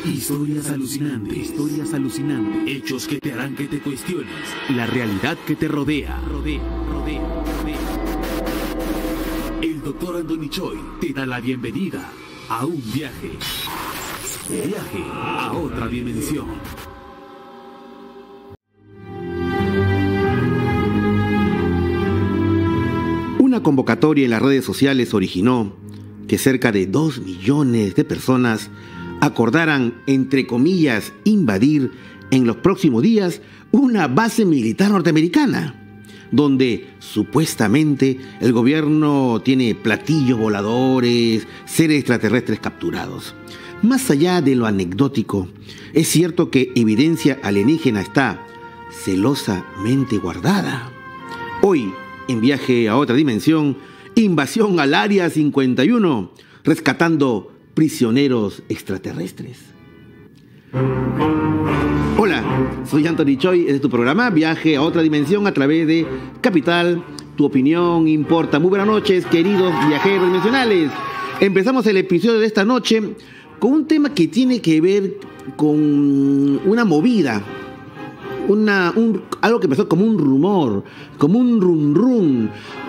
Historias alucinantes, hechos que te harán que te cuestiones, la realidad que te rodea. El Dr. Anthony Choi te da la bienvenida a un viaje a otra dimensión. Una convocatoria en las redes sociales originó que cerca de 2 millones de personas acordaran, entre comillas, invadir en los próximos días una base militar norteamericana, donde supuestamente el gobierno tiene platillos voladores, seres extraterrestres capturados. Más allá de lo anecdótico, es cierto que evidencia alienígena está celosamente guardada. Hoy, en Viaje a otra dimensión, invasión al Área 51, rescatando prisioneros extraterrestres. Hola, soy Anthony Choi, este es tu programa Viaje a otra dimensión a través de Capital, tu opinión importa. Muy buenas noches, queridos viajeros dimensionales. Empezamos el episodio de esta noche con un tema que tiene que ver con una movida, algo que empezó como un rumor, como un rum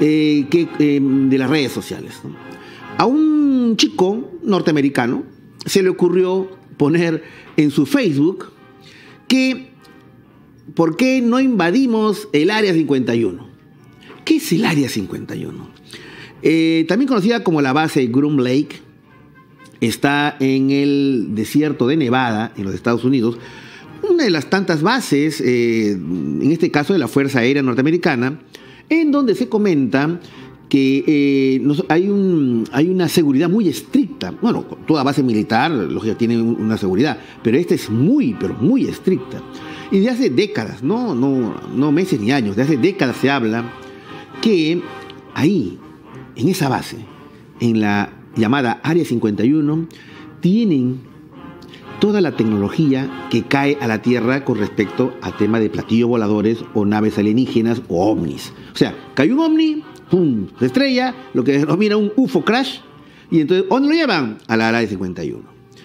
de las redes sociales, ¿no? A un chico norteamericano se le ocurrió poner en su Facebook que ¿por qué no invadimos el Área 51? ¿Qué es el Área 51? También conocida como la base Groom Lake, está en el desierto de Nevada, en los Estados Unidos, una de las tantas bases, en este caso de la Fuerza Aérea Norteamericana, en donde se comenta que hay una seguridad muy estricta. Bueno, toda base militar, lógico, tiene una seguridad, pero esta es muy estricta. Y de hace décadas, no meses ni años, de hace décadas se habla que ahí, en esa base, en la llamada Área 51, tienen toda la tecnología que cae a la Tierra con respecto a tema de platillos voladores o naves alienígenas o ovnis. O sea, cae un ovni, ¡pum!, se estrella, lo que denomina un UFO crash, y entonces, ¿dónde lo llevan? A la Área 51.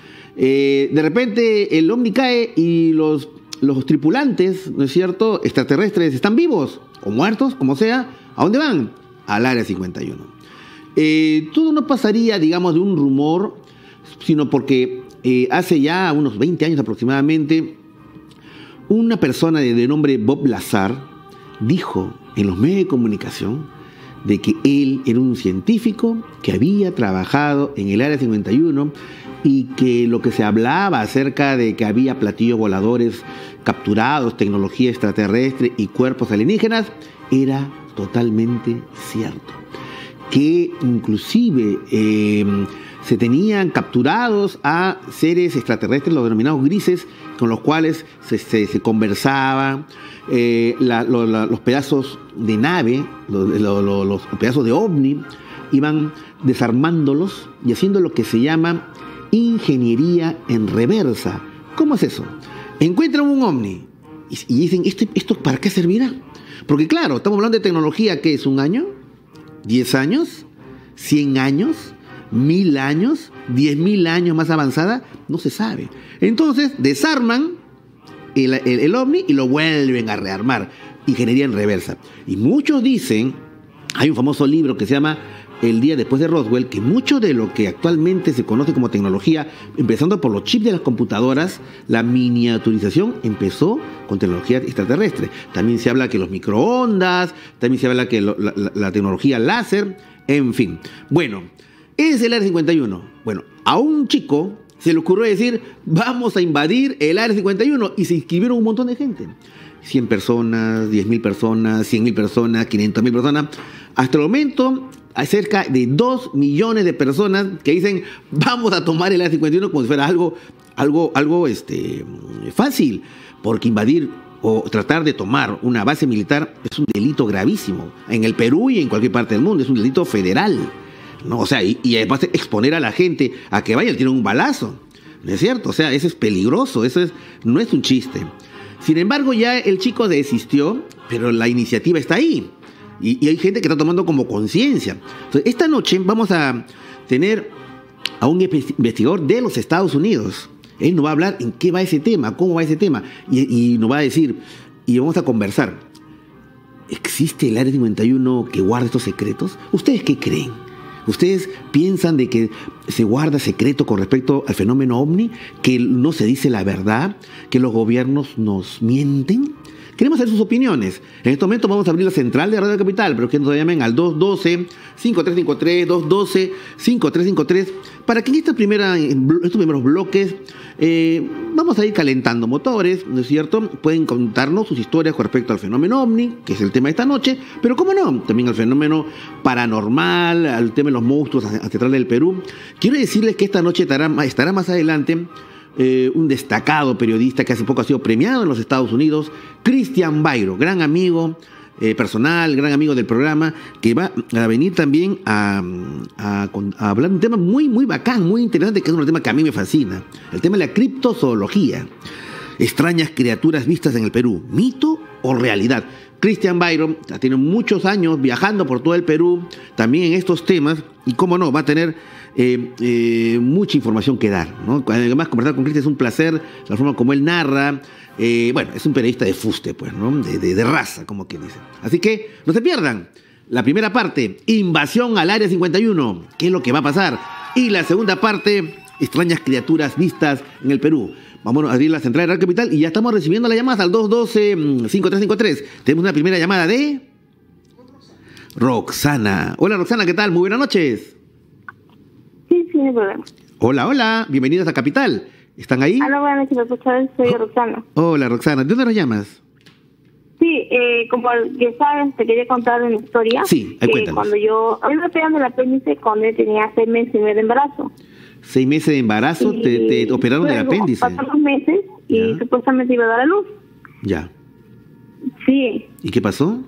De repente el ovni cae y los tripulantes, ¿no es cierto?, extraterrestres están vivos o muertos, como sea. ¿A dónde van? Al Área 51. Todo no pasaría, digamos, de un rumor, sino porque hace ya unos 20 años aproximadamente, una persona de nombre Bob Lazar dijo en los medios de comunicación de que él era un científico que había trabajado en el Área 51 y que lo que se hablaba acerca de que había platillos voladores capturados, tecnología extraterrestre y cuerpos alienígenas era totalmente cierto. Que inclusive se tenían capturados a seres extraterrestres, los denominados grises, con los cuales se conversaba, los pedazos de nave, los pedazos de ovni, iban desarmándolos y haciendo lo que se llama ingeniería en reversa. ¿Cómo es eso? Encuentran un ovni y dicen, ¿esto para qué servirá? Porque claro, estamos hablando de tecnología que es 1 año, 10 años, 100 años, 1000 años, 10.000 años más avanzada, no se sabe. Entonces desarman el ovni y lo vuelven a rearmar, ingeniería en reversa. Y muchos dicen, hay un famoso libro que se llama El día después de Roswell, que mucho de lo que actualmente se conoce como tecnología, empezando por los chips de las computadoras, la miniaturización empezó con tecnología extraterrestre. También se habla que los microondas, también se habla que la tecnología láser, en fin. Bueno, es el Área 51. Bueno, a un chico se le ocurrió decir, vamos a invadir el Área 51, y se inscribieron un montón de gente. 100 personas, 10.000 personas, 100.000 personas, 500.000 personas. Hasta el momento hay cerca de 2 millones de personas que dicen, vamos a tomar el Área 51 como si fuera algo fácil, porque invadir o tratar de tomar una base militar es un delito gravísimo. En el Perú y en cualquier parte del mundo es un delito federal, ¿no? O sea, y además exponer a la gente a que vaya, le tiren un balazo, ¿no es cierto? O sea, eso es peligroso, no es un chiste. Sin embargo, ya el chico desistió, pero la iniciativa está ahí. Y hay gente que está tomando como conciencia. Entonces, esta noche vamos a tener a un investigador de los Estados Unidos Él nos va a hablar en qué va ese tema, cómo va ese tema, y nos va a decir, y vamos a conversar. ¿Existe el Área 51 que guarda estos secretos? ¿Ustedes qué creen? ¿Ustedes piensan de que se guarda secreto con respecto al fenómeno OVNI? ¿Que no se dice la verdad? ¿Que los gobiernos nos mienten? Queremos saber sus opiniones. En este momento vamos a abrir la central de Radio Capital, pero que nos llamen al 212-5353, 212-5353, para que en estos primeros bloques vamos a ir calentando motores, ¿no es cierto? Pueden contarnos sus historias con respecto al fenómeno OVNI, que es el tema de esta noche, pero cómo no, también al fenómeno paranormal, al tema de los monstruos ancestrales del Perú. Quiero decirles que esta noche estará más adelante un destacado periodista que hace poco ha sido premiado en los Estados Unidos, Cristian Bayro, gran amigo personal, gran amigo del programa, que va a venir también a hablar de un tema muy, muy bacán, muy interesante, que es un tema que a mí me fascina, el tema de la criptozoología. Extrañas criaturas vistas en el Perú, ¿mito o realidad? Cristian Bayro tiene muchos años viajando por todo el Perú, también en estos temas, y cómo no, va a tener mucha información que dar, ¿no? Además, conversar con Cristian es un placer, la forma como él narra. Bueno, es un periodista de fuste, pues, ¿no? De raza, como quien dice. Así que no se pierdan la primera parte, invasión al Área 51, ¿qué es lo que va a pasar? Y la segunda parte, extrañas criaturas vistas en el Perú. Vamos a abrir la central de Radio Capital y ya estamos recibiendo las llamadas al 212-5353. Tenemos una primera llamada de Roxana. Hola, Roxana, ¿qué tal? Muy buenas noches. Sí, no hay problema. Hola, bienvenidos a Capital. ¿Están ahí? Hola, buenas noches, soy Roxana. Hola, Roxana, ¿de dónde nos llamas? Sí, como ya sabes, te quería contar una historia. Sí, cuéntanos. Cuando a mí me operaron del apéndice cuando yo tenía 6 meses y medio de embarazo. 6 meses de embarazo, te operaron del apéndice. Pasaron 2 meses y supuestamente iba a dar a luz. Ya. Sí. ¿Y qué pasó?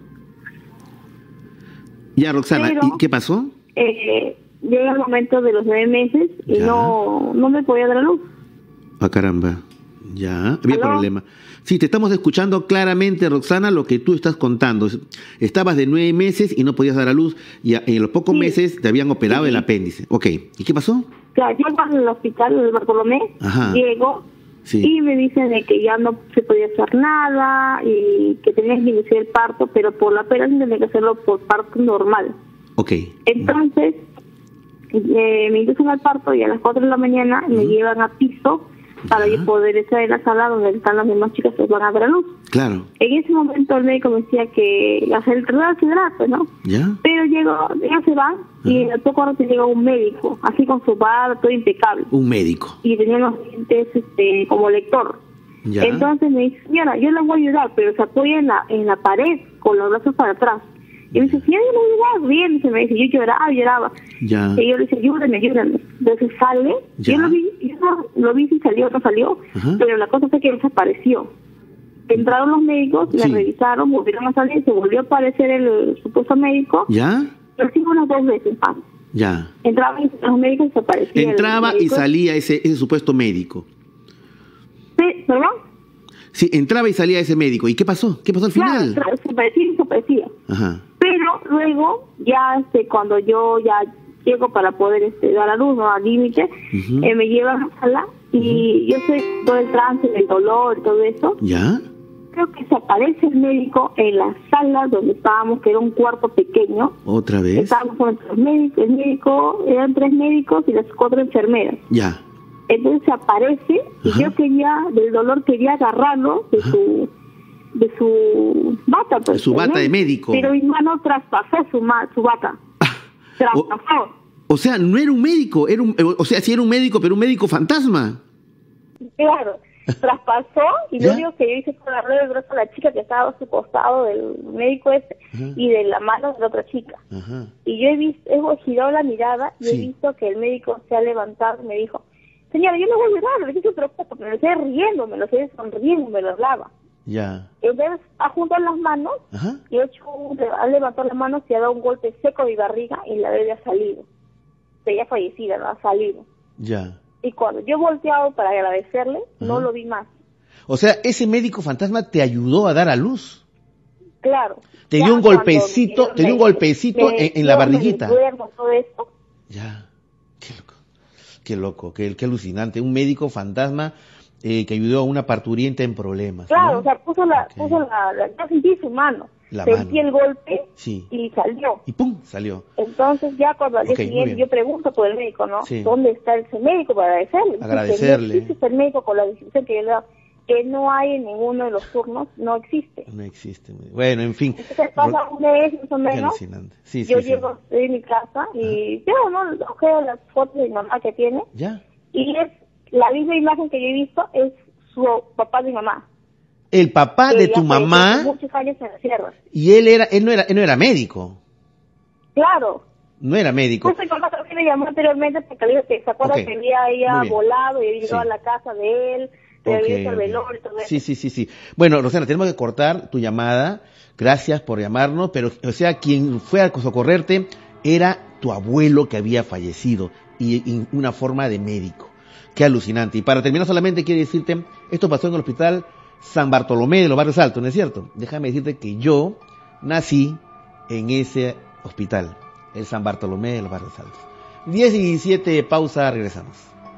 Ya, Roxana, Pero, ¿y qué pasó? Llega el momento de los 9 meses y no me podía dar a luz. Ah, caramba. Ya, había ¿Aló? problema. Sí, te estamos escuchando claramente, Roxana, lo que tú estás contando. Estabas de 9 meses y no podías dar a luz, y en los pocos meses te habían operado el apéndice. Ok, ¿y qué pasó? Claro, llego al hospital del Bartolomé, llego y me dicen de que ya no se podía hacer nada y que tenía que iniciar el parto, pero por la operación tenía que hacerlo por parto normal. Ok. Entonces, me inducen al parto y a las 4 de la mañana me llevan a piso para yo poder estar en la sala donde están las demás chicas que van a dar a luz. Claro. En ese momento el médico me decía que hacer el pues, ¿no? ¿Ya? Pero ya se van y al poco rato llega un médico, así con su barba, todo impecable. Un médico. Y tenía los dientes como lector. ¿Ya? Entonces me dice, señora, yo la voy a ayudar, pero se apoya en la pared con los brazos para atrás. Y me dice, señora, yo la voy a ayudar. Bien, se me dice, yo lloraba. Ya. Y yo le dije, ayúdame. Entonces sale, Ya. yo lo vi si salió o no salió, pero la cosa fue que desapareció. Entraron los médicos, me revisaron, volvieron a salir, se volvió a aparecer el supuesto médico. ¿Ya? Lo hicimos unas 2 veces más. Ya. Entraban los médicos y desaparecían. Entraba y salía ese supuesto médico. Sí, ¿perdón? Sí, entraba y salía ese médico. ¿Y qué pasó? ¿Qué pasó al final? Claro, desaparecía. Ajá. Pero luego, ya cuando yo ya llego para poder dar a luz, ¿no? Al límite, me llevan a la sala y yo sé todo el trance, el dolor y todo eso. ¿Ya? Creo que se aparece el médico en la sala donde estábamos, que era un cuarto pequeño. ¿Otra vez? Estábamos con los médicos, eran 3 médicos y las 4 enfermeras. Ya. Entonces se aparece y yo del dolor quería agarrarlo de su bata. Pues, su bata de médico. Pero mi mano traspasó su bata. Traspasó. O sea, no era un médico, sí era un médico, pero un médico fantasma. Claro, traspasó y lo único que yo hice fue agarrar el brazo a la chica que estaba a su costado del médico y de la mano de la otra chica. Ajá. Y yo he girado la mirada y he visto que el médico se ha levantado y me dijo, señora, yo no voy a llorar, no se preocupe, porque me lo estoy riendo, me lo estoy sonriendo, me lo hablaba. Ya. Entonces ha juntado las manos y ha levantado las manos y ha dado un golpe seco de mi barriga y la bebé ha salido. Ella fallecida, no ha salido. Ya. Y cuando yo he volteado para agradecerle, no lo vi más. O sea, ese médico fantasma te ayudó a dar a luz. Claro. Te dio un golpecito, en la barriguita. Me duermo, todo esto. Ya. Qué loco, qué alucinante. Un médico fantasma que ayudó a una parturienta en problemas. Claro, ¿no? o sea, yo sentí su mano. Sentí el golpe y salió. Y ¡pum! Salió. Entonces ya cuando al día siguiente yo pregunto por el médico, ¿no? Sí. ¿Dónde está ese médico para agradecerle? Agradecerle. No existe el médico con la descripción que yo le he dado, que no hay en ninguno de los turnos, no existe. No existe. Bueno, en fin. Entonces pasa un mes más o menos, yo llego de mi casa y yo, ¿no? Ojeo las fotos de mi mamá que tiene. ¿Ya? Y es la misma imagen que yo he visto, es su papá de mi mamá. El papá de tu mamá. Muchos años en la sierra. Y él no era médico. Claro. No era médico. Justo mi papá también me llamó anteriormente porque le dijo que se acuerda que había volado y había llegado a la casa de él, pero había visto el velorio y todo eso. Sí. Bueno, Rosana, tenemos que cortar tu llamada. Gracias por llamarnos, pero, o sea, quien fue a socorrerte era tu abuelo que había fallecido y una forma de médico. Qué alucinante. Y para terminar solamente quiero decirte, esto pasó en el hospital San Bartolomé de los Barrios Altos, ¿no es cierto? Déjame decirte que yo nací en ese hospital, el San Bartolomé de los Barrios Altos. 10 y 17, pausa, regresamos.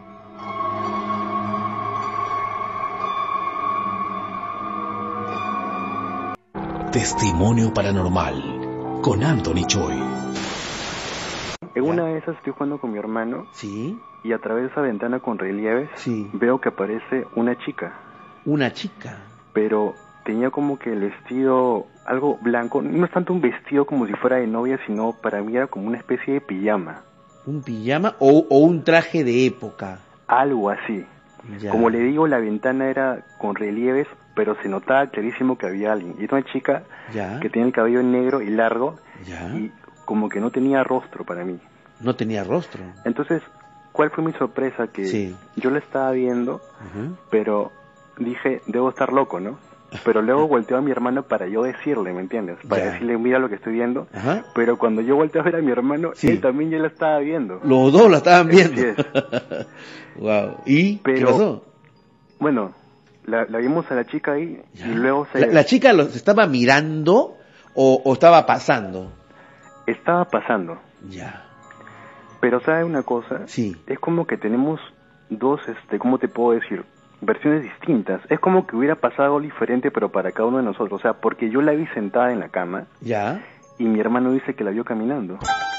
Testimonio Paranormal con Anthony Choi. En una de esas estoy jugando con mi hermano. Sí. Y a través de esa ventana con relieves veo que aparece una chica. Una chica. Pero tenía como que el vestido algo blanco. No es tanto un vestido como si fuera de novia, sino para mí era como una especie de pijama. ¿Un pijama o un traje de época? Algo así. Ya. Como le digo, la ventana era con relieves, pero se notaba clarísimo que había alguien. Y era una chica que tenía el cabello negro y largo y como que no tenía rostro para mí. No tenía rostro. Entonces, ¿cuál fue mi sorpresa? Que yo la estaba viendo, pero dije, debo estar loco, ¿no? Pero luego volteo a mi hermano para yo decirle, ¿me entiendes? Para decirle, mira lo que estoy viendo. Pero cuando yo volteo a ver a mi hermano, él también ya la estaba viendo. Los dos la estaban viendo. Así es. Wow. ¿Y qué pasó? Bueno, la vimos a la chica ahí y luego se... ¿La chica los estaba mirando o estaba pasando? Estaba pasando. Ya. Pero ¿sabe una cosa? Sí. Es como que tenemos dos, ¿cómo te puedo decir? Versiones distintas. Es como que hubiera pasado algo diferente, pero para cada uno de nosotros. O sea, porque yo la vi sentada en la cama. Ya. Y mi hermano dice que la vio caminando.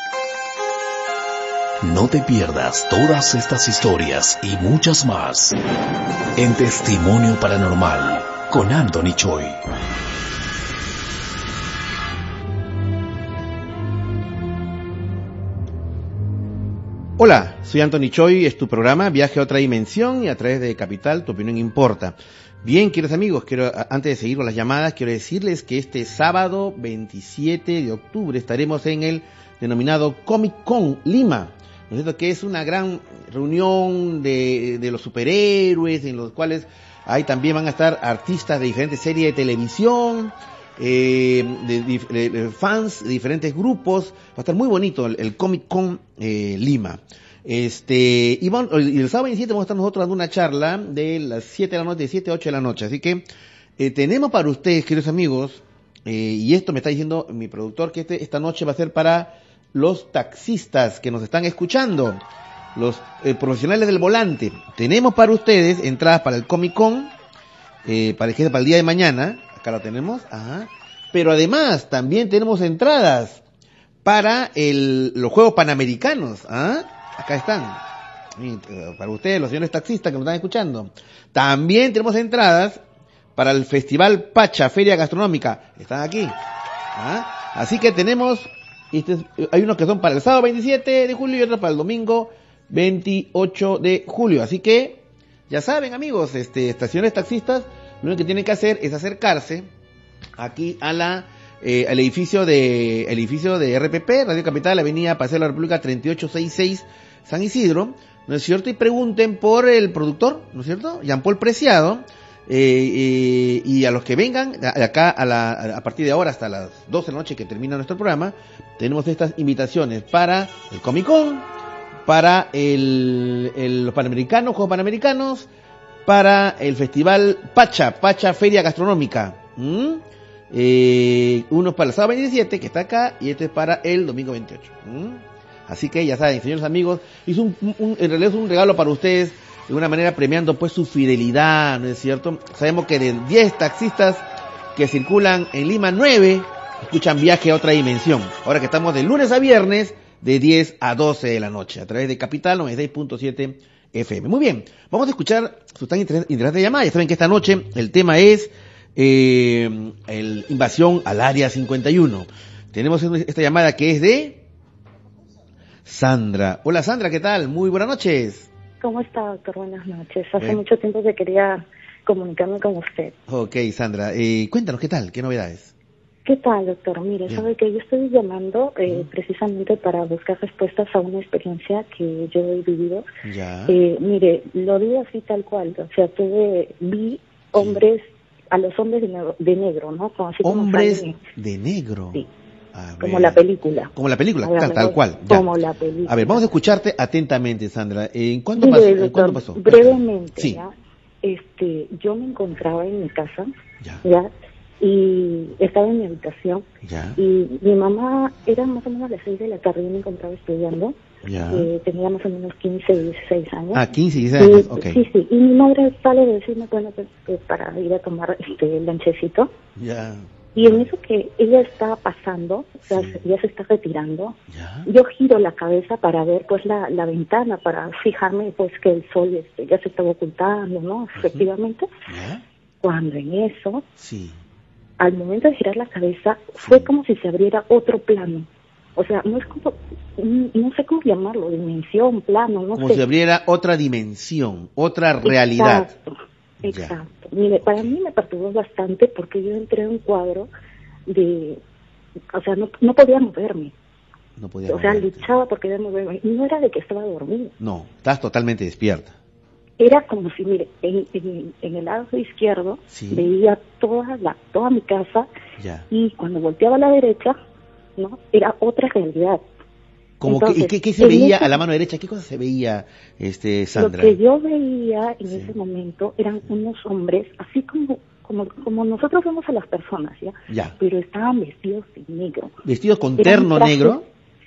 No te pierdas todas estas historias y muchas más en Testimonio Paranormal con Anthony Choi. Hola, soy Anthony Choi, es tu programa Viaje a otra dimensión y a través de Capital, tu opinión importa. Bien, queridos amigos, antes de seguir con las llamadas, quiero decirles que este sábado 27 de octubre estaremos en el denominado Comic Con Lima, ¿no es cierto? Que es una gran reunión de los superhéroes, en los cuales también van a estar artistas de diferentes series de televisión, de fans de diferentes grupos. Va a estar muy bonito el Comic Con Lima. Y el sábado 27 vamos a estar nosotros dando una charla de las 7 de la noche, de 7 a 8 de la noche. Así que tenemos para ustedes, queridos amigos, y esto me está diciendo mi productor, que esta noche va a ser para los taxistas que nos están escuchando, los profesionales del volante. Tenemos para ustedes entradas para el Comic Con, para el día de mañana. Acá lo tenemos, pero además también tenemos entradas para los Juegos Panamericanos, acá están, para ustedes, los señores taxistas que nos están escuchando. También tenemos entradas para el Festival Pacha, Feria Gastronómica, están aquí, así que tenemos, hay unos que son para el sábado 27 de julio y otros para el domingo 28 de julio, así que, ya saben amigos, estaciones taxistas, lo único que tienen que hacer es acercarse aquí al edificio de RPP, Radio Capital, Avenida Paseo de la República 3866, San Isidro, ¿no es cierto? Y pregunten por el productor, ¿no es cierto? Jean Paul Preciado, y a los que vengan acá a partir de ahora hasta las 12 de la noche que termina nuestro programa, tenemos estas invitaciones para el Comic Con, para los Panamericanos, Juegos Panamericanos, para el Festival Pacha Feria Gastronómica. Uno es para el sábado 27, que está acá, y este es para el domingo 28. Así que ya saben, señores amigos, hizo en realidad es un regalo para ustedes, de una manera premiando pues su fidelidad, ¿no es cierto? Sabemos que de 10 taxistas que circulan en Lima, 9 escuchan Viaje a otra dimensión. Ahora que estamos de lunes a viernes, de 10 a 12 de la noche, a través de Capital 96.7 FM. Muy bien, vamos a escuchar su tan interesante llamada. Ya saben que esta noche el tema es invasión al área 51. Tenemos esta llamada que es de Sandra. Hola Sandra, ¿qué tal? Muy buenas noches. ¿Cómo está, doctor? Buenas noches. Hace mucho tiempo que quería comunicarme con usted. Ok, Sandra. Cuéntanos, ¿qué tal? ¿Qué novedades? ¿Qué tal, doctor? Mire, sabe que yo estoy llamando precisamente para buscar respuestas a una experiencia que yo he vivido. Ya. Mire, lo digo así tal cual. O sea, vi hombres, a los hombres de negro, ¿no? Así hombres como de negro. Sí. Como la película. Como la película, tal cual. Ya. Como la película. A ver, vamos a escucharte atentamente, Sandra. ¿Cuándo pasó? Brevemente, sí. ¿ya? Yo me encontraba en mi casa, ya, y estaba en mi habitación, ya, y mi mamá, era más o menos a las 6 de la tarde, yo me encontraba estudiando, ya, tenía más o menos 15, 16 años. 15, 16 años, ok. Sí, y mi madre sale de decirme, bueno, pues, para ir a tomar el lonchecito. Ya. Y en eso que ella está pasando, o sea, ya se está retirando, ¿ya? Yo giro la cabeza para ver pues la ventana, para fijarme pues que el sol ya se estaba ocultando, ¿no? Efectivamente. ¿Ya? Cuando en eso, sí, al momento de girar la cabeza, fue como si se abriera otro plano. O sea, no es como, no sé cómo llamarlo, dimensión, plano, no sé. Como si abriera otra dimensión, otra realidad. Exacto. Mire, para mí me perturbó bastante porque yo entré en un cuadro de, o sea, no podía moverme. No podía o sea, moverte. Luchaba porque podía moverme. Y no era de que estaba dormida. No, estás totalmente despierta. Era como si, mire, en el lado izquierdo veía toda mi casa, ya, y cuando volteaba a la derecha, ¿no? Era otra realidad. Como entonces, ¿qué se veía a la mano derecha? ¿Qué cosa se veía, Sandra? Lo que yo veía en ese momento eran unos hombres, así como nosotros vemos a las personas, ¿ya? Pero estaban vestidos de negro. ¿Vestidos con terno negro?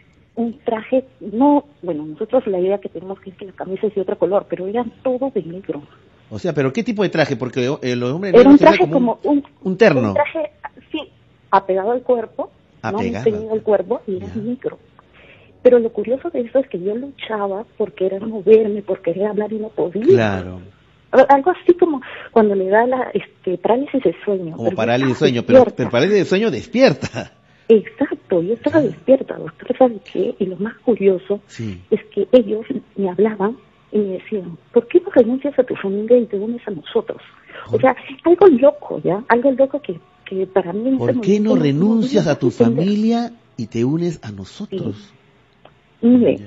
Un traje, no, bueno, nosotros la idea que tenemos que es que la camisa es de otro color, pero eran todos de negro. O sea, ¿pero qué tipo de traje? Porque los hombres negros... Era un traje como un terno. Un traje, sí, apegado al cuerpo, ¿no? Tenido al cuerpo, y era negro. Pero lo curioso de eso es que yo luchaba por querer moverme, por querer hablar y no podía. Claro. Algo así como cuando le da la parálisis de sueño. Como parálisis de sueño, pero parálisis de sueño despierta. Exacto, yo estaba despierta, doctor, ¿sabe qué? Y lo más curioso es que ellos me hablaban y me decían, ¿por qué no renuncias a tu familia y te unes a nosotros? O sea, algo loco, algo loco que para mí... ¿Por qué no renuncias a tu familia y te unes a nosotros? Sí. Mire,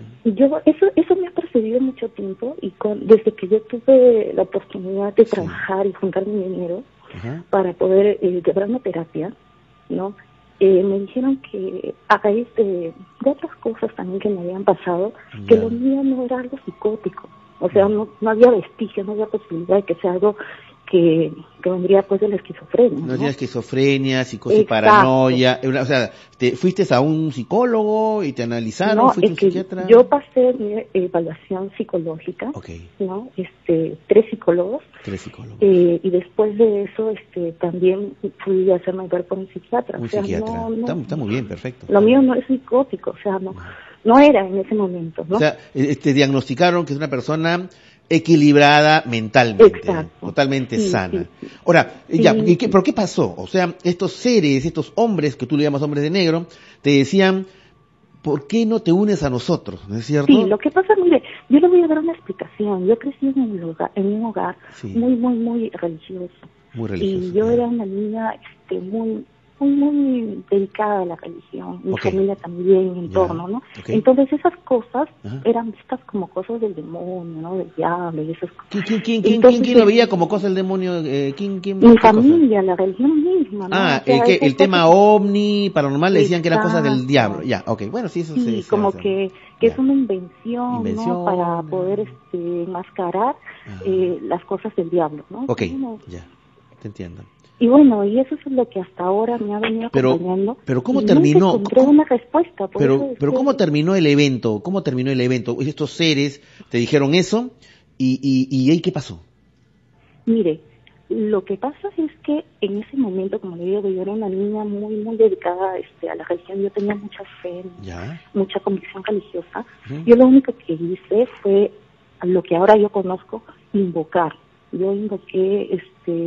eso me ha perseguido mucho tiempo, y desde que yo tuve la oportunidad de trabajar y juntar mi dinero para poder llevar una terapia, ¿no? Me dijeron que a raíz de otras cosas también que me habían pasado, que lo mío no era algo psicótico, o sea, no había vestigio, no había posibilidad de que sea algo que vendría pues de la esquizofrenia. No tenía esquizofrenia, psicosis, paranoia, o sea, ¿fuiste a un psicólogo y te analizaron? No, ¿Fuiste a un psiquiatra? Yo pasé mi evaluación psicológica, ¿no? 3 psicólogos. 3 psicólogos. Y después de eso, también fui a hacerme ver por un psiquiatra. Un psiquiatra. Está muy bien, perfecto. Lo mío no es psicótico, o sea, no era en ese momento, ¿no? O sea, te diagnosticaron que es una persona equilibrada mentalmente, totalmente sana. Ahora, ¿pero qué pasó? O sea, estos seres, estos hombres, que tú le llamas hombres de negro, te decían, ¿por qué no te unes a nosotros? ¿No es cierto? Sí, lo que pasa, mire, yo le voy a dar una explicación. Yo crecí en un hogar muy, muy, muy religioso. Muy religioso. Y yo era una niña muy dedicada a la religión, mi familia también, mi entorno, ¿no? Entonces esas cosas eran vistas como cosas del demonio, ¿no? Del diablo y esas cosas. ¿Quién lo veía como cosas del demonio? Mi familia, la religión misma, ¿no? El tema ovni, paranormal, le decían que eran cosas del diablo. Bueno, sí, eso sí, como que es una invención, ¿no? Para poder enmascarar las cosas del diablo, ¿no? Ya, te entiendo. Y bueno, y eso es lo que hasta ahora me ha venido acompañando. Pero ¿cómo terminó? Encontré una respuesta. Pero ¿cómo terminó el evento? ¿Cómo terminó el evento? Estos seres te dijeron eso y ahí ¿qué pasó? Mire, lo que pasa es que en ese momento, como le digo, yo era una niña muy, muy dedicada a la religión. Yo tenía mucha fe, mucha convicción religiosa. Yo lo único que hice fue lo que ahora yo conozco, invocar. Yo invoqué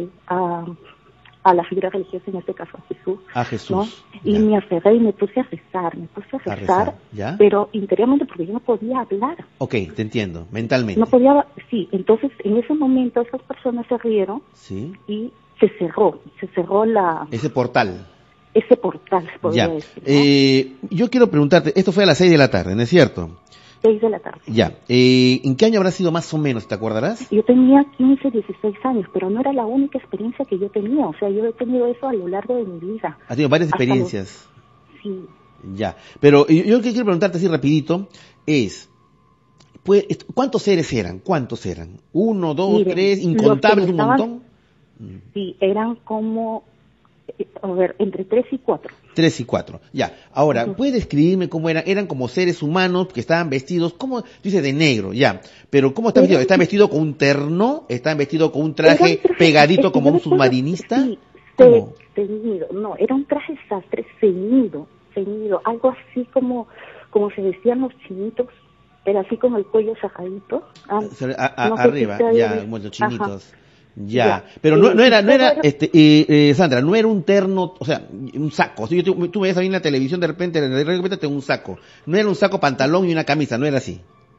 a la figura religiosa, en este caso a Jesús. A Jesús. ¿no? Y me aferré y me puse a rezar, pero interiormente, porque yo no podía hablar. Ok, te entiendo, mentalmente. No podía, sí, entonces en ese momento esas personas se rieron y se cerró ese portal. Ese portal, podría decir, ¿no? Yo quiero preguntarte, esto fue a las 6 de la tarde, ¿no es cierto? 6 de la tarde. Ya. ¿En qué año habrá sido más o menos, te acordarás? Yo tenía 15, 16 años, pero no era la única experiencia que yo tenía. O sea, yo he tenido eso a lo largo de mi vida. ¿Has tenido varias experiencias? Sí. Ya. Pero yo lo que quiero preguntarte así rapidito es, pues, ¿cuántos seres eran? ¿Cuántos eran? ¿1, 2, 3, incontables, un montón? Sí, eran como, entre 3 y 4. 3 y 4, ya. Ahora, ¿puedes describirme cómo eran? Eran como seres humanos que estaban vestidos, ¿cómo? Dice de negro, ya. Pero ¿cómo están vestidos? ¿Están vestidos con un terno? ¿Están vestidos con un traje pegadito como un submarinista? Sí, ceñido. No, era un traje sastre ceñido, algo así como se vestían los chinitos, pero así como el cuello sajadito. Arriba, ya, como los chinitos. Ajá. Ya, pero no era, Sandra, no era un terno, o sea, un saco. Si tú me ves ahí en la televisión, de repente tengo un saco. No era un saco, pantalón y una camisa, no era así.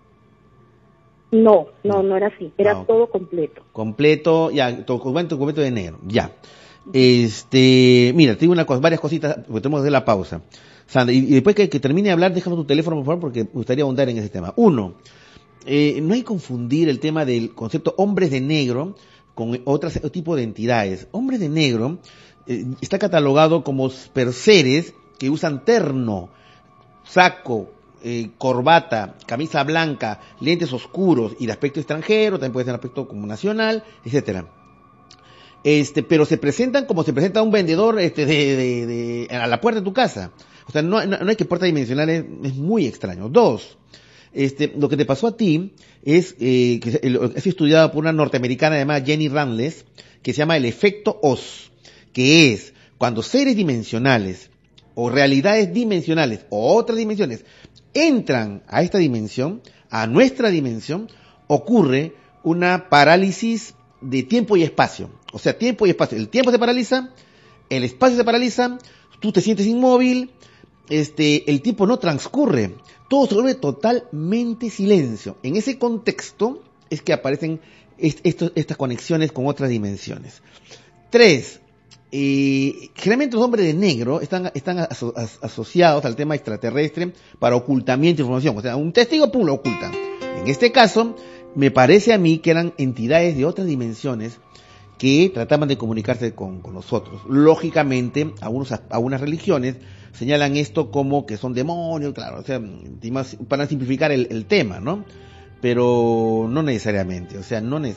No era así, era todo completo. Completo, ya, completo de negro, ya. Mira, te digo varias cositas, porque tenemos que hacer la pausa. Sandra, y después que termine de hablar, déjame tu teléfono, por favor, porque me gustaría ahondar en ese tema. Uno, no hay que confundir el tema del concepto hombres de negro con otro tipo de entidades. Hombres de negro está catalogado como seres que usan terno, saco, corbata, camisa blanca, lentes oscuros y de aspecto extranjero, también puede ser aspecto como nacional, etcétera. Pero se presentan como se presenta un vendedor a la puerta de tu casa. O sea, no hay que puertas dimensionales, es muy extraño. 2, lo que te pasó a ti es que es estudiado por una norteamericana llamada Jenny Randles, que se llama el efecto Oz, que es cuando seres dimensionales o realidades dimensionales o otras dimensiones entran a esta dimensión, a nuestra dimensión, ocurre una parálisis de tiempo y espacio. O sea, tiempo y espacio. El tiempo se paraliza, el espacio se paraliza, tú te sientes inmóvil, el tiempo no transcurre. Todo se vuelve totalmente silencio. En ese contexto es que aparecen estas conexiones con otras dimensiones. 3, generalmente los hombres de negro están asociados al tema extraterrestre para ocultamiento de información. O sea, un testigo, pum, lo ocultan. En este caso, me parece a mí que eran entidades de otras dimensiones que trataban de comunicarse con nosotros. Lógicamente, algunas religiones señalan esto como que son demonios, claro, o sea, para simplificar el tema, ¿no? Pero no necesariamente, o sea,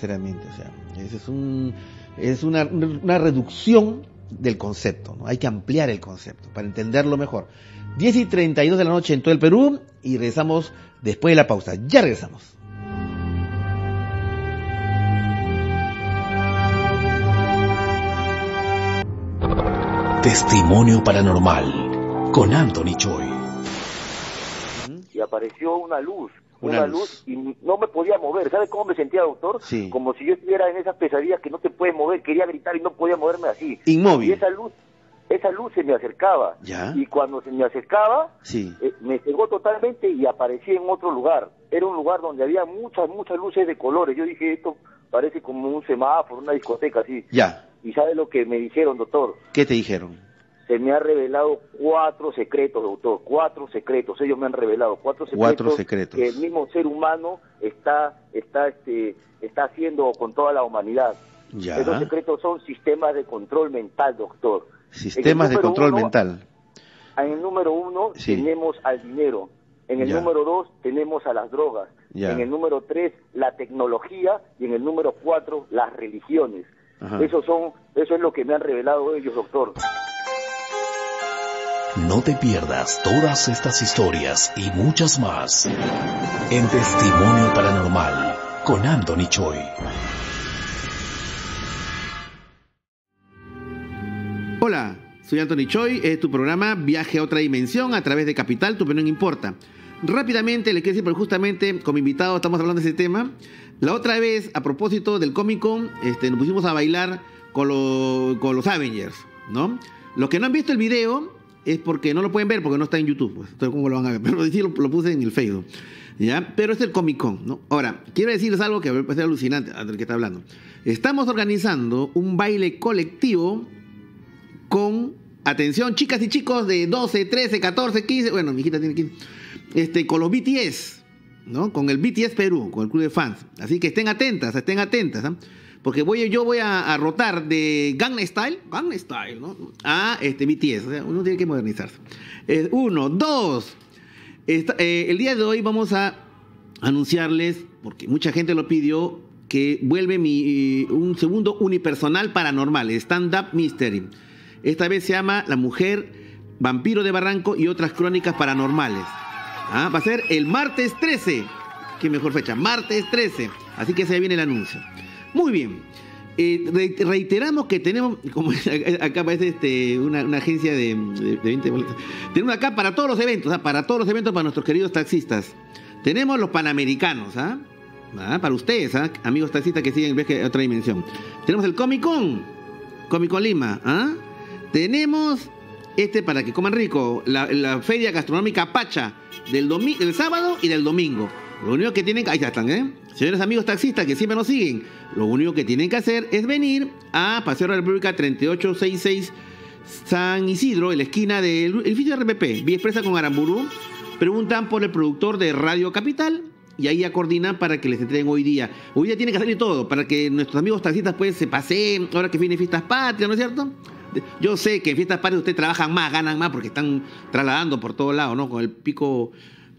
es una reducción del concepto, ¿no? Hay que ampliar el concepto para entenderlo mejor. 10:32 de la noche en todo el Perú y regresamos después de la pausa. Ya regresamos. Testimonio paranormal con Anthony Choi. Y apareció una luz y no me podía mover. ¿Sabe cómo me sentía, doctor? Sí. Como si yo estuviera en esas pesadillas que no te puedes mover. Quería gritar y no podía moverme así. Inmóvil. Y esa luz se me acercaba. ¿Ya? Y cuando se me acercaba, sí, me cegó totalmente y aparecí en otro lugar. Era un lugar donde había muchas luces de colores. Yo dije, esto parece como un semáforo, una discoteca así. Ya. ¿Y sabe lo que me dijeron, doctor? ¿Qué te dijeron? Se me ha revelado 4 secretos, doctor, 4 secretos. Ellos me han revelado 4 secretos que el mismo ser humano está haciendo con toda la humanidad. Ya. Esos secretos son sistemas de control mental, doctor. Sistemas de control mental. En el número 1 sí, tenemos al dinero. En el ya, número 2 tenemos a las drogas. Ya. En el número 3 la tecnología y en el número 4 las religiones. Eso es lo que me han revelado ellos, doctor. No te pierdas todas estas historias y muchas más en Testimonio Paranormal con Anthony Choi. Hola, soy Anthony Choi, es tu programa Viaje a otra dimensión a través de Capital, tu opinión importa. Rápidamente les quiero decir, porque justamente con mi invitado estamos hablando de ese tema. La otra vez, a propósito del Comic Con, nos pusimos a bailar con los Avengers, ¿no? Los que no han visto el video es porque no lo pueden ver, porque no está en YouTube, pues. Entonces, ¿cómo lo van a ver? Pero sí lo puse en el Facebook, ¿ya? Pero es el Comic Con, ¿no? Ahora, quiero decirles algo que me parece alucinante, del que está hablando. Estamos organizando un baile colectivo con, atención, chicas y chicos de 12, 13, 14, 15, bueno, mi hijita tiene 15, con los BTS, ¿no? Con el BTS Perú, con el club de fans. Así que estén atentas, ¿eh? Porque yo voy a rotar de Gangnam Style, ¿no? A BTS, o sea, uno tiene que modernizarse. Uno, dos. El día de hoy vamos a anunciarles, porque mucha gente lo pidió, que vuelve un segundo unipersonal paranormal, Stand-Up Mystery. Esta vez se llama La Mujer Vampiro de Barranco y otras crónicas paranormales. Va a ser el martes 13. Qué mejor fecha, martes 13. Así que se viene el anuncio. Muy bien. Reiteramos que tenemos, como acá parece una agencia de 20 boletos. Tenemos acá para todos los eventos, para todos los eventos para nuestros queridos taxistas. Tenemos los Panamericanos, para ustedes, amigos taxistas que siguen el viaje a otra dimensión. Tenemos el Comic Con Lima, Tenemos para que coman rico, la feria gastronómica Pacha del sábado y del domingo. Lo único que tienen que... Ahí están, señores amigos taxistas que siempre nos siguen. Lo único que tienen que hacer es venir a Paseo de la República 3866 San Isidro, en la esquina del edificio RPP, Vía Expresa con Aramburú. Preguntan por el productor de Radio Capital y ahí ya coordinan para que les entreguen hoy día. Hoy día tiene que salir todo para que nuestros amigos taxistas pues se paseen ahora que vienen Fiestas Patrias, ¿no es cierto? Yo sé que en Fiestas Patrias ustedes trabajan más, ganan más porque están trasladando por todos lados, ¿no? Con el pico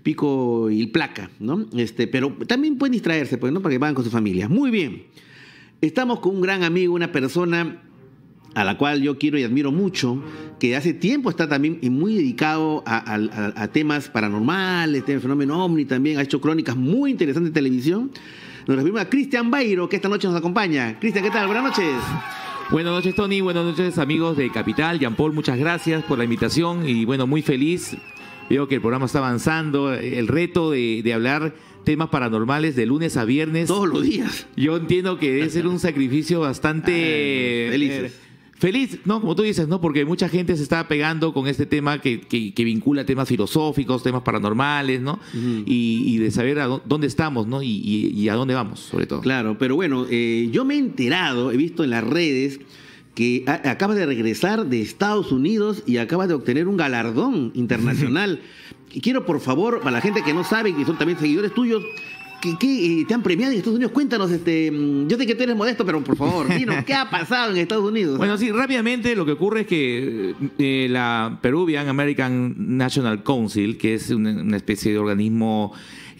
y placa, ¿no? Pero también pueden distraerse, pues, ¿no? Para que vayan con su familia. Muy bien. Estamos con un gran amigo, una persona a la cual yo quiero y admiro mucho, que hace tiempo está también muy dedicado a temas paranormales, el fenómeno ovni también, ha hecho crónicas muy interesantes en televisión. Nos referimos a Cristian Bairo, que esta noche nos acompaña. Cristian, ¿qué tal? Buenas noches. Buenas noches, Tony. Buenas noches, amigos de Capital. Jean Paul, muchas gracias por la invitación y, bueno, muy feliz. Veo que el programa está avanzando. El reto de hablar temas paranormales de lunes a viernes. Todos los días. Yo entiendo que debe ser un sacrificio bastante... feliz, ¿no? Como tú dices, ¿no? Porque mucha gente se está pegando con este tema que vincula temas filosóficos, temas paranormales, ¿no? Uh-huh. Y de saber dónde estamos, ¿no? Y a dónde vamos, sobre todo. Claro, pero bueno, yo me he enterado, he visto en las redes que acabas de regresar de Estados Unidos y acabas de obtener un galardón internacional. Y quiero, por favor, para la gente que no sabe, que son también seguidores tuyos, que te han premiado en Estados Unidos, cuéntanos, yo sé que tú eres modesto, pero por favor, dinos, ¿qué ha pasado en Estados Unidos? Bueno, sí, rápidamente lo que ocurre es que la Peruvian American National Council, que es una especie de organismo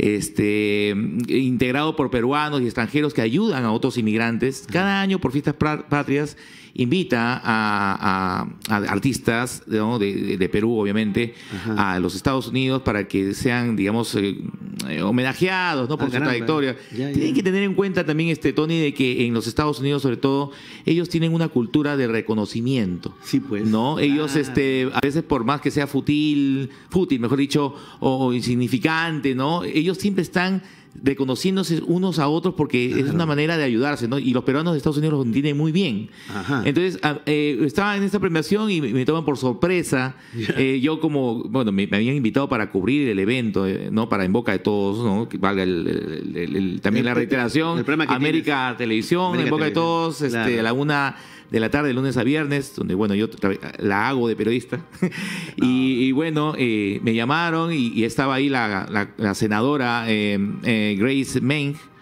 integrado por peruanos y extranjeros que ayudan a otros inmigrantes, cada año por Fiestas Patrias invita a artistas, ¿no? de Perú, obviamente, ajá, a los Estados Unidos para que sean, digamos, homenajeados, ¿no? Por su trayectoria. Tienen que tener en cuenta también, Tony, de que en los Estados Unidos, sobre todo, ellos tienen una cultura de reconocimiento. Sí, pues. ¿No? Ellos, a veces, por más que sea fútil, mejor dicho, o insignificante, ¿no? Ellos siempre están reconociéndose unos a otros porque claro, es una manera de ayudarse, ¿no? Y los peruanos de Estados Unidos lo entienden muy bien. Ajá. Entonces, estaba en esta premiación y me toman por sorpresa. Yo bueno, me habían invitado para cubrir el evento, ¿no? Para En Boca de Todos, ¿no? Que valga también la reiteración. América Televisión, En Boca de Todos, claro, a la 1 de la tarde, de lunes a viernes, donde, bueno, yo la hago de periodista. Y bueno, me llamaron y estaba ahí la senadora Grace Meng,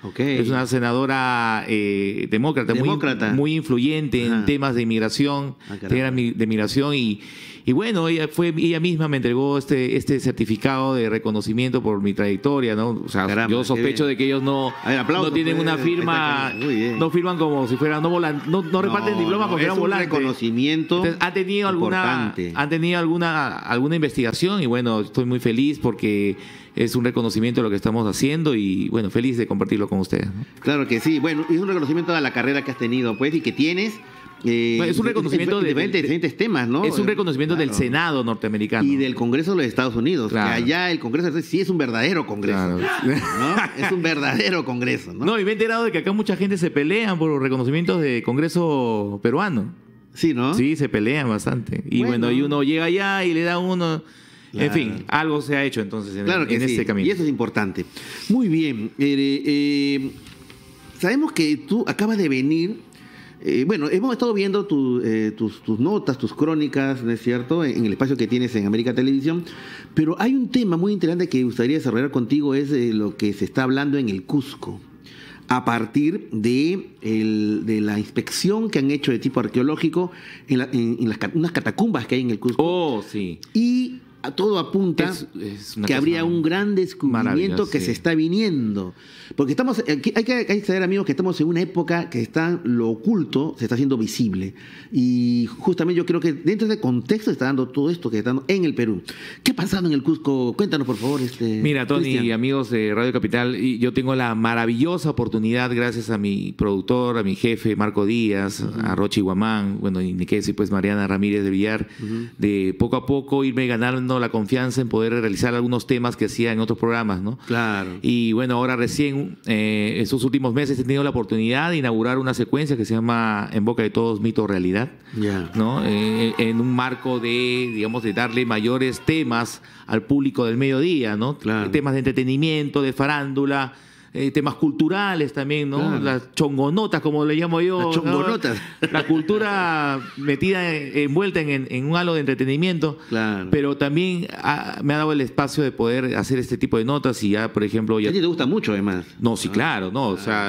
Okay. Es una senadora demócrata. Muy influyente en temas de inmigración, de migración y bueno, ella misma me entregó este certificado de reconocimiento por mi trayectoria, ¿no? O sea, caramba, yo sospecho de que ellos no tienen una firma, no firman como si fueran, no reparten diplomas porque eran volantes. Reconocimiento. Entonces, han tenido alguna investigación y bueno, estoy muy feliz porque es un reconocimiento de lo que estamos haciendo y bueno, feliz de compartirlo con ustedes, ¿no? Claro que sí, bueno, es un reconocimiento a la carrera que has tenido, pues, y que tienes. Es un reconocimiento de diferentes temas, ¿no? Es un reconocimiento del Senado norteamericano. Y del Congreso de los Estados Unidos. Claro. Que allá el Congreso sí es un verdadero Congreso. Claro. ¿No? Es un verdadero Congreso, ¿no? No, y me he enterado de que acá mucha gente se pelea por los reconocimientos de Congreso peruano. Sí, ¿no? Sí, se pelean bastante. Y bueno, y uno llega allá y le da uno... Claro. En fin, algo se ha hecho entonces en este camino. Y eso es importante. Muy bien. Sabemos que tú acabas de venir... bueno, hemos estado viendo tus notas, tus crónicas, ¿no es cierto?, en el espacio que tienes en América Televisión, pero hay un tema muy interesante que gustaría desarrollar contigo, es lo que se está hablando en el Cusco, a partir de la inspección que han hecho de tipo arqueológico en unas catacumbas que hay en el Cusco. Oh, sí. Y todo apunta que habría un gran descubrimiento que se está viniendo. Porque estamos, hay que saber, amigos, que estamos en una época que lo oculto se está haciendo visible. Y justamente yo creo que dentro de ese contexto está dando todo esto que está dando en el Perú. ¿Qué ha pasado en el Cusco? Cuéntanos, por favor. Mira, Tony y amigos de Radio Capital, yo tengo la maravillosa oportunidad, gracias a mi productor, a mi jefe, Marco Díaz, a Rochi Guamán, bueno, y ni qué decir, pues Mariana Ramírez de Villar, de poco a poco irme ganando la confianza en poder realizar algunos temas que hacía en otros programas, ¿no? Claro. Y bueno, ahora recién, estos últimos meses he tenido la oportunidad de inaugurar una secuencia que se llama En Boca de Todos, Mito o Realidad, ¿no? En un marco de, digamos, de darle mayores temas al público del mediodía, ¿no? Claro. Temas de entretenimiento, de farándula, temas culturales también, ¿no? Claro. Las chongonotas, como le llamo yo. Las chongonotas. ¿No? La cultura metida, envuelta en un halo de entretenimiento. Claro. Pero también me ha dado el espacio de poder hacer este tipo de notas y ya, por ejemplo... Ya... A ti te gusta mucho, además. No, sí, claro, no. O sea,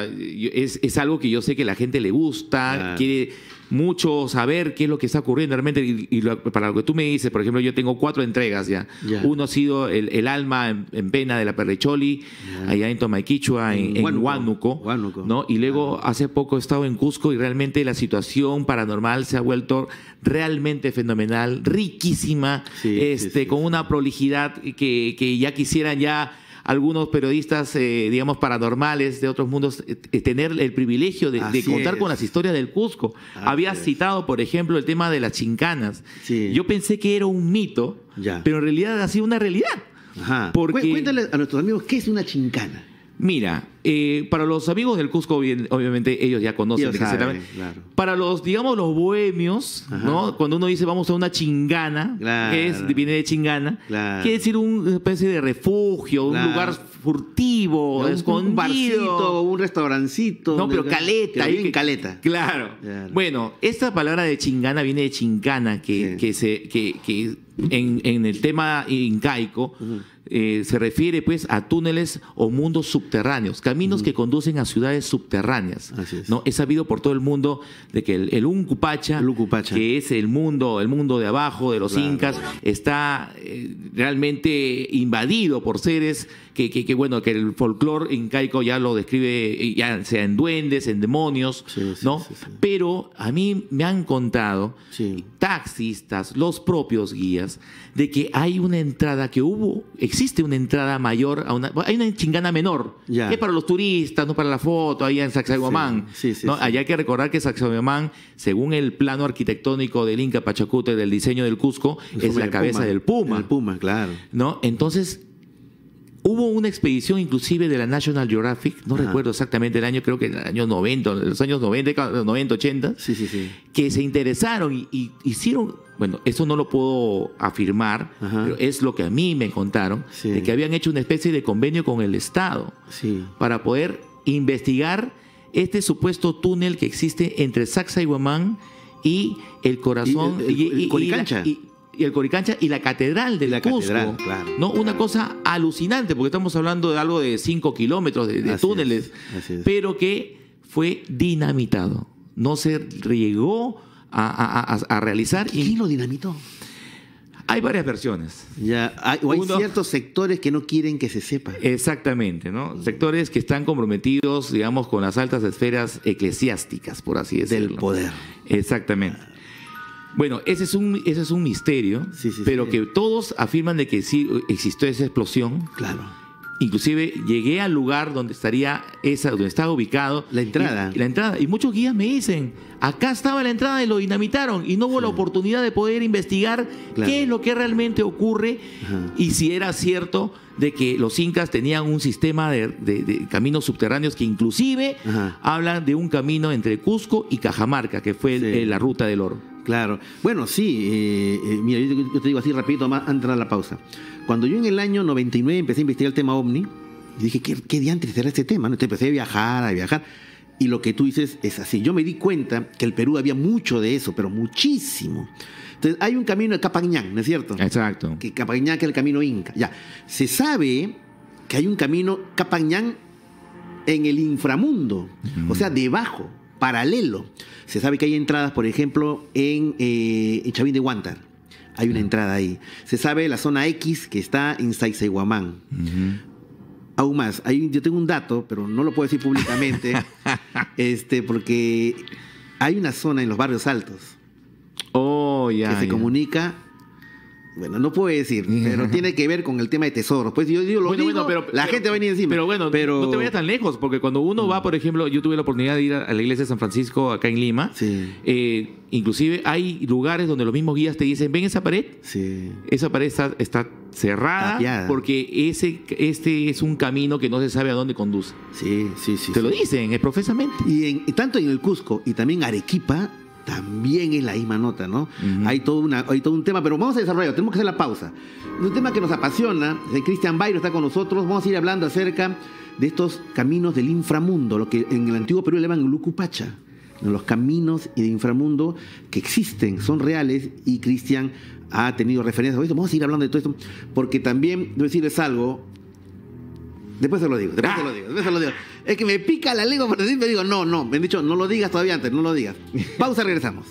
es algo que yo sé que la gente le gusta, quiere mucho saber qué es lo que está ocurriendo realmente. Para lo que tú me dices, por ejemplo, yo tengo 4 entregas ya. Uno ha sido el alma en pena de la Perrecholi, allá en Tomaiquichua, en Huánuco, ¿no? Y luego hace poco he estado en Cusco y realmente la situación paranormal se ha vuelto realmente fenomenal, riquísima, con una prolijidad que ya quisieran algunos periodistas, digamos, paranormales de otros mundos, tener el privilegio de contar con las historias del Cusco. Había citado, por ejemplo, el tema de las chincanas. Sí. Yo pensé que era un mito, pero en realidad ha sido una realidad. Ajá. Cuéntale a nuestros amigos qué es una chincana. Mira, para los amigos del Cusco, obviamente ellos ya conocen de qué se trata. Claro. Para los, digamos, los bohemios, ¿no? Cuando uno dice vamos a una chingana, que viene de chingana, quiere decir una especie de refugio, un lugar furtivo, escondido. Un barcito, un restaurancito. No, pero caleta. Caleta. Claro. Bueno, esta palabra de chingana viene de chincana, que en el tema incaico se refiere pues a túneles o mundos subterráneos, caminos que conducen a ciudades subterráneas. ¿No? Es sabido por todo el mundo de que el Uncupacha, que es el mundo de abajo de los incas, está realmente invadido por seres que el folclore incaico ya lo describe, ya sea en duendes, en demonios, ¿no? Pero a mí me han contado taxistas, los propios guías, de que hay una entrada existe una entrada mayor, hay una chingana menor, que es para los turistas, no para la foto, allá en Sacsayhuamán. ¿No? Allá hay que recordar que Sacsayhuamán, según el plano arquitectónico del Inca Pachacute, del diseño del Cusco, es la cabeza del puma. El puma, claro. ¿No? Entonces, hubo una expedición inclusive de la National Geographic, no recuerdo exactamente el año, creo que en el año 90, los años 90, 80, que se interesaron y hicieron, bueno, eso no lo puedo afirmar, pero es lo que a mí me contaron, de que habían hecho una especie de convenio con el Estado para poder investigar este supuesto túnel que existe entre Sacsayhuamán y el corazón y Coricancha. Y el Coricancha y la catedral del Cusco, claro. ¿no? Una cosa alucinante, porque estamos hablando de algo de 5 kilómetros de túneles, pero que fue dinamitado. No se llegó a realizar. ¿Quién lo dinamitó? Hay varias versiones. Ya, hay ciertos sectores que no quieren que se sepa. Exactamente, ¿no? Sectores que están comprometidos, digamos, con las altas esferas eclesiásticas, por así decirlo. Del poder. Exactamente. Bueno, ese es un misterio, pero que todos afirman de que sí existió esa explosión. Claro. Inclusive llegué al lugar donde donde estaba ubicado. La entrada. La entrada. Y muchos guías me dicen, acá estaba la entrada y lo dinamitaron. Y no hubo la oportunidad de poder investigar qué es lo que realmente ocurre y si era cierto de que los incas tenían un sistema de caminos subterráneos que inclusive hablan de un camino entre Cusco y Cajamarca, que fue la ruta del oro. Claro. Bueno, sí. Mira, yo te digo así rapidito más antes de la pausa. Cuando yo en el año 99 empecé a investigar el tema OVNI, dije, ¿qué diantres será este tema? ¿No? Entonces empecé a viajar. Y lo que tú dices es así. Yo me di cuenta que en el Perú había mucho de eso, pero muchísimo. Entonces hay un camino de Capañán, ¿no es cierto? Exacto. Que Capañán, que es el camino inca. Ya. Se sabe que hay un camino Capañán en el inframundo, o sea, debajo, paralelo. Se sabe que hay entradas, por ejemplo, en Chavín de Huántar. Hay una entrada ahí. Se sabe la zona X que está en Sacsayhuamán. Aún más, yo tengo un dato, pero no lo puedo decir públicamente, porque hay una zona en los barrios altos que se comunica. Bueno, no puedo decir, pero tiene que ver con el tema de tesoros. Pues yo lo digo, pero la gente va a venir encima. Pero bueno, no te vayas tan lejos, porque cuando uno va, por ejemplo, yo tuve la oportunidad de ir a la iglesia de San Francisco acá en Lima. Inclusive hay lugares donde los mismos guías te dicen, ¿ven esa pared? Sí. Esa pared está cerrada tapiada, porque este es un camino que no se sabe a dónde conduce. Sí. Te lo dicen, profesamente. Y tanto en el Cusco y también Arequipa, también es la misma nota, ¿no? Hay todo un tema, pero vamos a desarrollar, tenemos que hacer la pausa. Un tema que nos apasiona, Cristian Bairo está con nosotros, vamos a ir hablando acerca de estos caminos del inframundo, lo que en el antiguo Perú le llaman Lucupacha, los caminos del inframundo que existen, son reales, y Cristian ha tenido referencias a esto. Vamos a ir hablando de todo esto, porque también, debo decirles algo, después se lo digo. Es que me pica la lengua por decir, me digo, no, me han dicho, no lo digas todavía antes, no lo digas. Pausa, regresamos.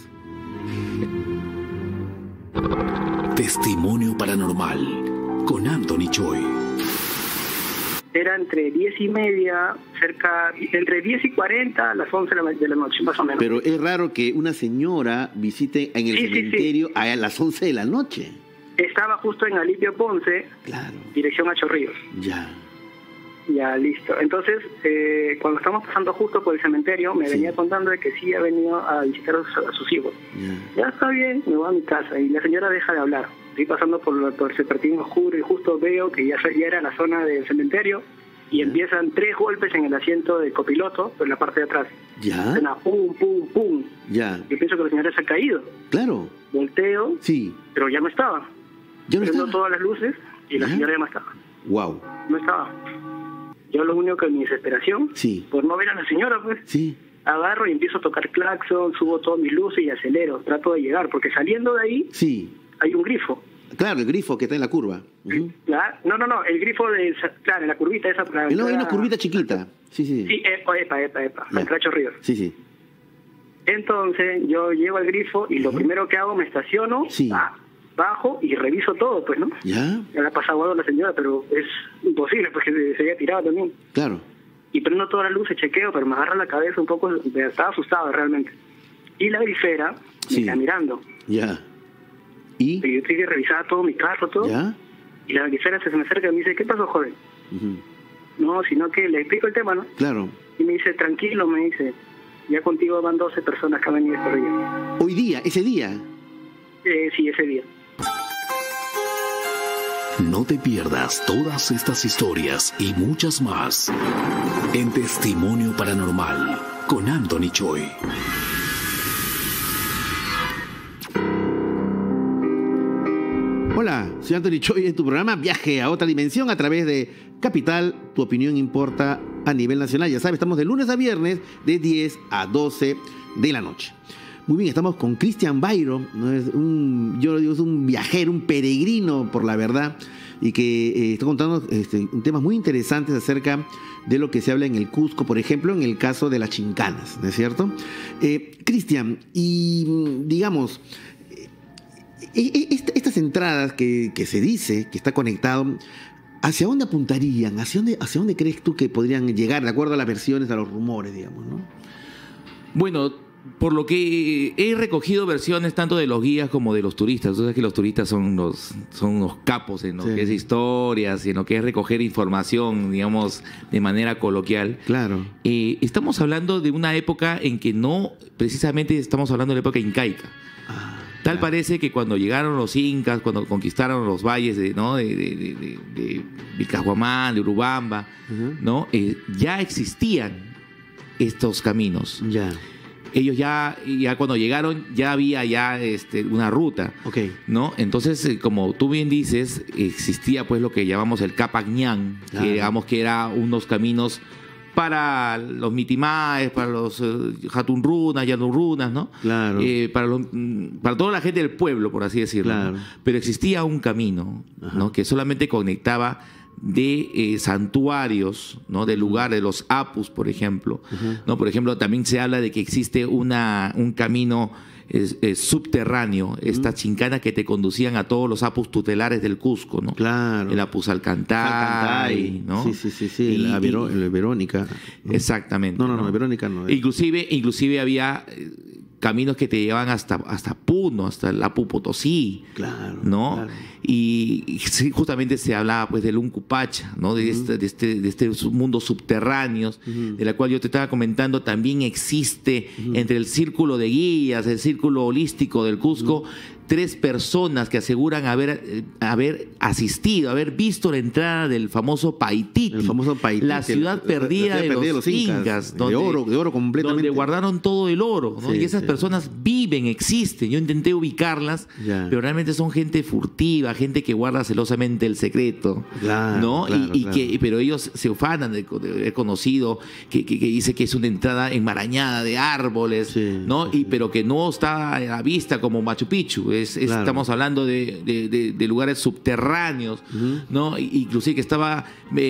Testimonio Paranormal con Anthony Choi. Era entre 10:30, entre 10:40 a las 11 de la noche, más o menos. Pero es raro que una señora visite en el cementerio a las 11 de la noche. Estaba justo en Alipio Ponce, dirección a Chorrillos. Ya, listo. Entonces, cuando estamos pasando justo por el cementerio, me venía contando de que sí ha venido a visitar a sus hijos. Ya está bien, me voy a mi casa. Y la señora deja de hablar. Estoy pasando por el Serpentín oscuro y justo veo que ya era la zona del cementerio y empiezan 3 golpes en el asiento del copiloto, en la parte de atrás. Suena pum, pum, pum. Yo pienso que la señora se ha caído. Claro. Volteo, pero ya no estaba. Prendo todas las luces y la señora ya no estaba. Wow. No estaba. Yo lo único que en mi desesperación, por no ver a la señora, pues, agarro y empiezo a tocar claxon, subo todas mis luces y acelero, trato de llegar, porque saliendo de ahí hay un grifo. Claro, el grifo que está en la curva. No, el grifo en la curvita esa. Hay una curvita chiquita. Sí, epa, entre Chorrillos. Entonces yo llego al grifo y lo primero que hago, me estaciono, bajo y reviso todo, pues, ¿no? Ya le ha pasado algo a la señora, pero es imposible, porque se había tirado también. Claro. Y prendo todas las luces, chequeo, pero me agarra la cabeza un poco, estaba asustado realmente. Y la grifera me está mirando. ¿Y? Yo tengo que revisar todo mi carro, todo. Y la grifera se me acerca y me dice, ¿qué pasó, joven? No, sino que le explico el tema, ¿no? Claro. Y me dice, tranquilo, me dice, ya contigo van 12 personas que han venido por allá. ¿Hoy día? ¿Ese día? Sí, ese día. No te pierdas todas estas historias y muchas más en Testimonio Paranormal con Anthony Choi. Hola, soy Anthony Choi en tu programa Viaje a otra dimensión a través de Capital. Tu opinión importa a nivel nacional. Ya sabes, estamos de lunes a viernes de 10 a 12 de la noche. Muy bien, estamos con Cristian Bairo, ¿no? Yo lo digo, es un viajero, un peregrino por la verdad. y que está contando temas muy interesantes acerca de lo que se habla en el Cusco, por ejemplo, en el caso de las chincanas, ¿no es cierto? Cristian, y digamos, estas entradas que se dice que está conectado, ¿hacia dónde apuntarían? ¿Hacia dónde crees tú que podrían llegar, de acuerdo a las versiones, a los rumores, digamos, ¿no? Bueno, por lo que he recogido versiones tanto de los guías como de los turistas. Tú sabes que los turistas son unos capos en lo que es historias y en lo que es recoger información, digamos, de manera coloquial. Claro. Estamos hablando de una época en que no, precisamente estamos hablando de la época incaica. Tal parece que cuando llegaron los incas, cuando conquistaron los valles de Vilcashuamán, de Urubamba, ¿no? Ya existían estos caminos. Ya. Ellos ya cuando llegaron ya había una ruta, ¿no? Entonces, como tú bien dices, existía pues lo que llamamos el Capacñán, que digamos que era unos caminos para los mitimaes, para los jatunrunas, yanurrunas, ¿no? Claro. Para toda la gente del pueblo, por así decirlo. Claro. ¿no? Pero existía un camino, ¿no? Que solamente conectaba de santuarios, ¿no? De lugares, de los apus, por ejemplo. ¿No? Por ejemplo, también se habla de que existe un camino subterráneo, estas chincanas que te conducían a todos los apus tutelares del Cusco, ¿no? Claro. El apus Alcantay, ¿no? Sí, la Verónica. Exactamente. No, Verónica no. Inclusive había caminos que te llevan hasta Puno, hasta el Apu Potosí, claro, ¿no? Claro. Y justamente se hablaba pues del Uncupacha, ¿no? De este mundo subterráneos, de la cual yo te estaba comentando, también existe entre el círculo de guías, el círculo holístico del Cusco, 3 personas que aseguran haber asistido, haber visto la entrada del famoso Paititi, la ciudad perdida de los incas, de oro completamente, donde guardaron todo el oro, ¿no? Y esas personas viven, existen. Yo intenté ubicarlas, pero realmente son gente furtiva, gente que guarda celosamente el secreto, ¿no? Pero ellos se ufanan de haber conocido, que dice que es una entrada enmarañada de árboles, ¿no? Pero que no está a la vista como Machu Picchu. Estamos hablando de lugares subterráneos, ¿no? Inclusive que está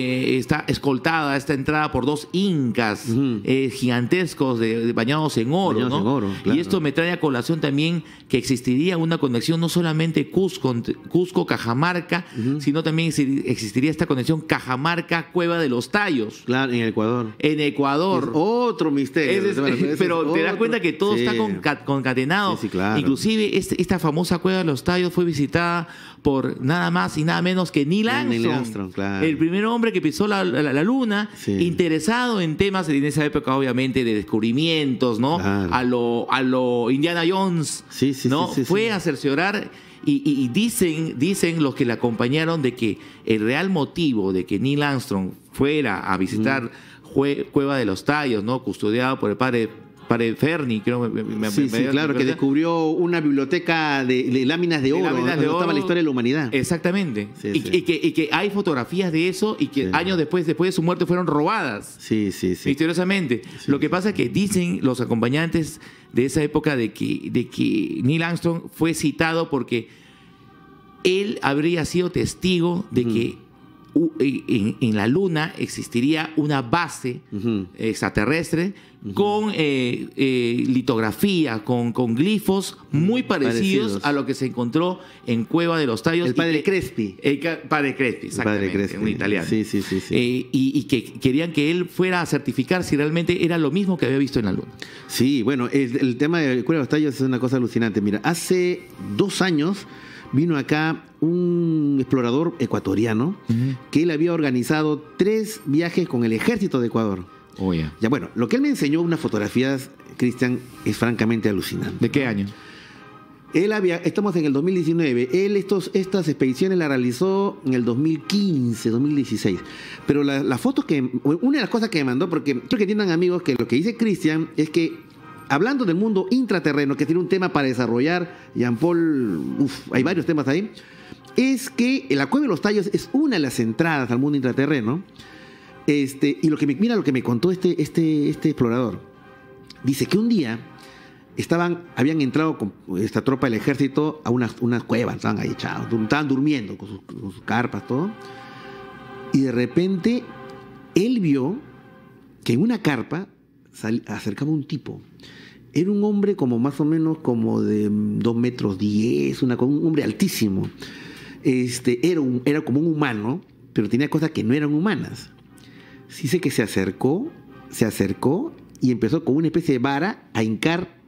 escoltada esta entrada por 2 incas gigantescos bañados en oro, Y esto me trae a colación también que existiría una conexión no solamente Cusco-Cajamarca, sino también existiría esta conexión Cajamarca-Cueva de los Tallos. Claro, en Ecuador. En Ecuador. Es otro misterio. Pero te das cuenta que todo está concatenado. Sí, claro. Inclusive esta famosa Cueva de los Tallos fue visitada por nada más y nada menos que Neil Armstrong, claro. El primer hombre que pisó la luna, interesado en temas en esa época, obviamente, de descubrimientos, ¿no? Claro. A lo Indiana Jones, ¿no? Fue a cerciorar y dicen los que le acompañaron de que el real motivo de que Neil Armstrong fuera a visitar Cueva de los Tallos, ¿no? Custodiado por el padre Ferni, creo. Claro, que descubrió una biblioteca de láminas de oro, donde estaba la historia de la humanidad. Exactamente. Y que hay fotografías de eso y que años después de su muerte fueron robadas. Misteriosamente. Lo que pasa es que dicen los acompañantes de esa época de que Neil Armstrong fue citado porque él habría sido testigo de que en la Luna existiría una base extraterrestre con litografía, con glifos muy parecidos a lo que se encontró en Cueva de los Tallos. El padre Crespi. El padre Crespi, exactamente, un italiano. Y que querían que él fuera a certificar si realmente era lo mismo que había visto en la Luna. Sí, bueno, el tema de Cueva de los Tallos es una cosa alucinante. Mira, hace 2 años vino acá un explorador ecuatoriano que él había organizado 3 viajes con el ejército de Ecuador. Ya, bueno, lo que él me enseñó, unas fotografías, Cristian, es francamente alucinante. ¿De qué año? Estamos en el 2019. Él estas expediciones las realizó en el 2015, 2016. Pero la foto una de las cosas que me mandó, porque quiero que entiendan, amigos, que lo que dice Cristian es que, hablando del mundo intraterreno, que tiene un tema para desarrollar, Jean-Paul, hay varios temas ahí, es que la Cueva de los Tallos es una de las entradas al mundo intraterreno. Y lo que me contó este explorador. Dice que un día habían entrado con esta tropa del ejército a unas cuevas, estaban ahí echados, estaban durmiendo con sus carpas, todo. Y de repente él vio que en una carpa acercaba un tipo. Era un hombre como más o menos como de 2,10 metros, un hombre altísimo. Era como un humano, pero tenía cosas que no eran humanas. Sí sé que se acercó y empezó con una especie de vara a hincar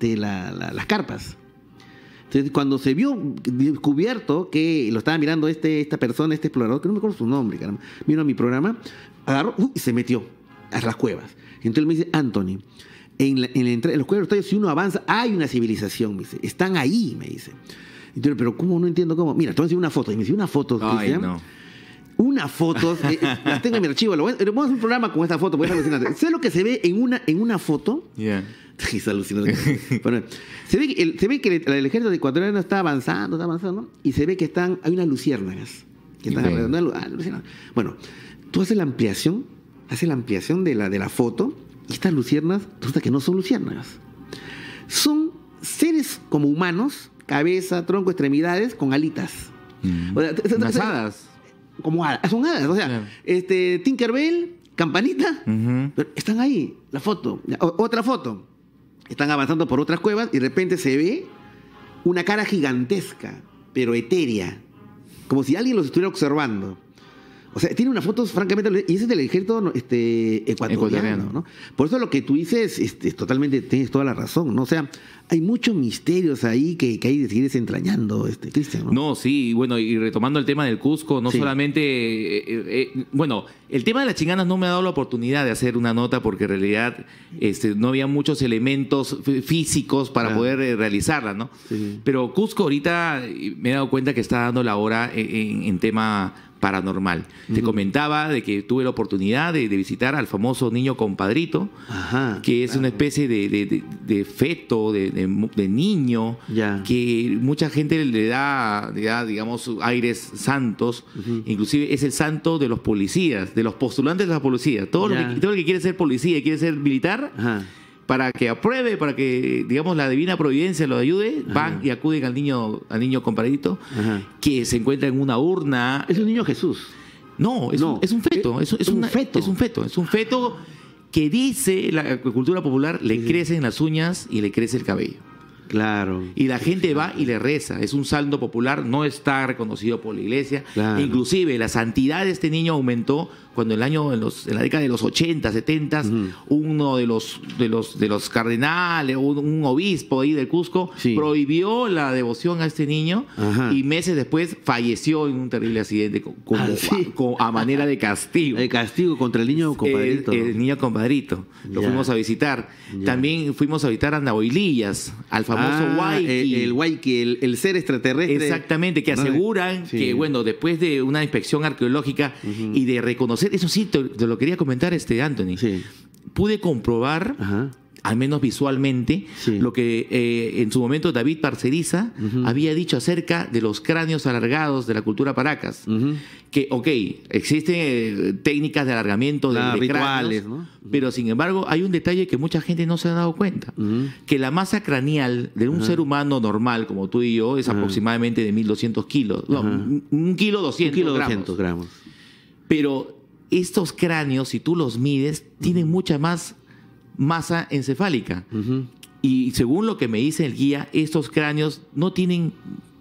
las carpas. Entonces, cuando se vio descubierto que lo estaba mirando esta persona, este explorador, que no me acuerdo su nombre, caramba, vino a mi programa, agarró y se metió a las cuevas. Entonces me dice, Anthony, en los cuevas, si uno avanza, hay una civilización, me dice, están ahí, me dice. Entonces, pero ¿cómo? No entiendo cómo. Mira, te voy a decir una foto. Y me dice, una foto, Cristian. No. Una foto, las tengo en mi archivo. Vamos a hacer un programa con esta foto, porque es alucinante. ¿Sabes lo que se ve en una foto? Yeah. Es alucinante. Bueno, se ve que el ejército ecuatoriano está avanzando, ¿no? Y se ve que hay unas luciérnagas que están alrededor. Bueno, tú haces la ampliación de la foto, y estas luciérnagas, resulta que no son luciérnagas. Son seres como humanos, cabeza, tronco, extremidades, con alitas. O sea, unas hadas. Como hadas, son hadas, o sea, Tinkerbell, campanita, pero están ahí, la foto. Otra foto. Están avanzando por otras cuevas y de repente se ve una cara gigantesca, pero etérea, como si alguien los estuviera observando. O sea, tiene unas fotos, francamente, y ese es del ejército ecuatoriano, ¿no? Por eso lo que tú dices, totalmente, tienes toda la razón, ¿no? O sea, hay muchos misterios ahí que hay de seguir desentrañando, Cristian, ¿no? No, sí, bueno, y retomando el tema del Cusco, no solamente, bueno, el tema de las chinganas no me ha dado la oportunidad de hacer una nota porque en realidad no había muchos elementos físicos para poder realizarla, ¿no? Sí. Pero Cusco ahorita me he dado cuenta que está dando la hora en tema paranormal. Te comentaba de que tuve la oportunidad de visitar al famoso niño compadrito, que es una especie de feto, de niño, que mucha gente le da, digamos, aires santos. Inclusive es el santo de los policías, de los postulantes de la policía. Todo el que quiere ser policía y quiere ser militar, para que apruebe, para que, digamos, la divina providencia lo ayude, van y acuden al niño compadrito, que se encuentra en una urna. ¿Es un niño Jesús? No, es un feto. Es un feto que dice la cultura popular, le crecen las uñas y le crece el cabello. Claro. Y la gente va y le reza. Es un saldo popular, no está reconocido por la iglesia. Claro. Inclusive la santidad de este niño aumentó cuando en la década de los 80, 70, uno de los cardenales, un obispo ahí del Cusco, prohibió la devoción a este niño y meses después falleció en un terrible accidente a manera de castigo. De castigo contra el niño compadrito. El niño compadrito. Lo fuimos a visitar. También fuimos a visitar a Nahuilillas, al famoso Huayqui. El Huayqui, el ser extraterrestre. Exactamente, que aseguran que, bueno, después de una inspección arqueológica y de reconocer, eso sí, te lo quería comentar, Anthony. Sí. Pude comprobar, al menos visualmente, lo que en su momento David Parceriza había dicho acerca de los cráneos alargados de la cultura Paracas. Que, existen técnicas de alargamiento de rituales, cráneos, ¿no? Pero sin embargo hay un detalle que mucha gente no se ha dado cuenta, que la masa craneal de un ser humano normal, como tú y yo, es aproximadamente de 1.200 kilos. No, 1 kilo 200 gramos. Pero estos cráneos, si tú los mides, tienen mucha más masa encefálica. Y según lo que me dice el guía, estos cráneos no tienen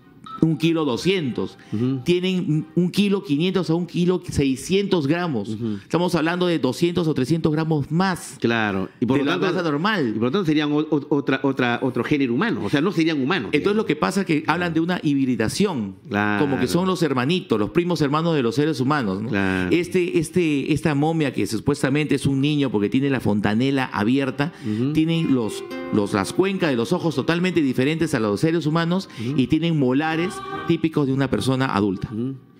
1 kilo 200, tienen 1 kilo 500 a 1 kilo 600 gramos. Estamos hablando de 200 o 300 gramos más. Claro. Y por lo tanto, la masa normal. Y por lo tanto serían otro género humano. O sea, no serían humanos. Entonces lo que pasa es que hablan de una hibridación. Como que son los hermanitos, los primos hermanos de los seres humanos, ¿no? Claro. Esta momia que supuestamente es un niño porque tiene la fontanela abierta, tienen las cuencas de los ojos totalmente diferentes a los seres humanos y tienen molares típicos de una persona adulta.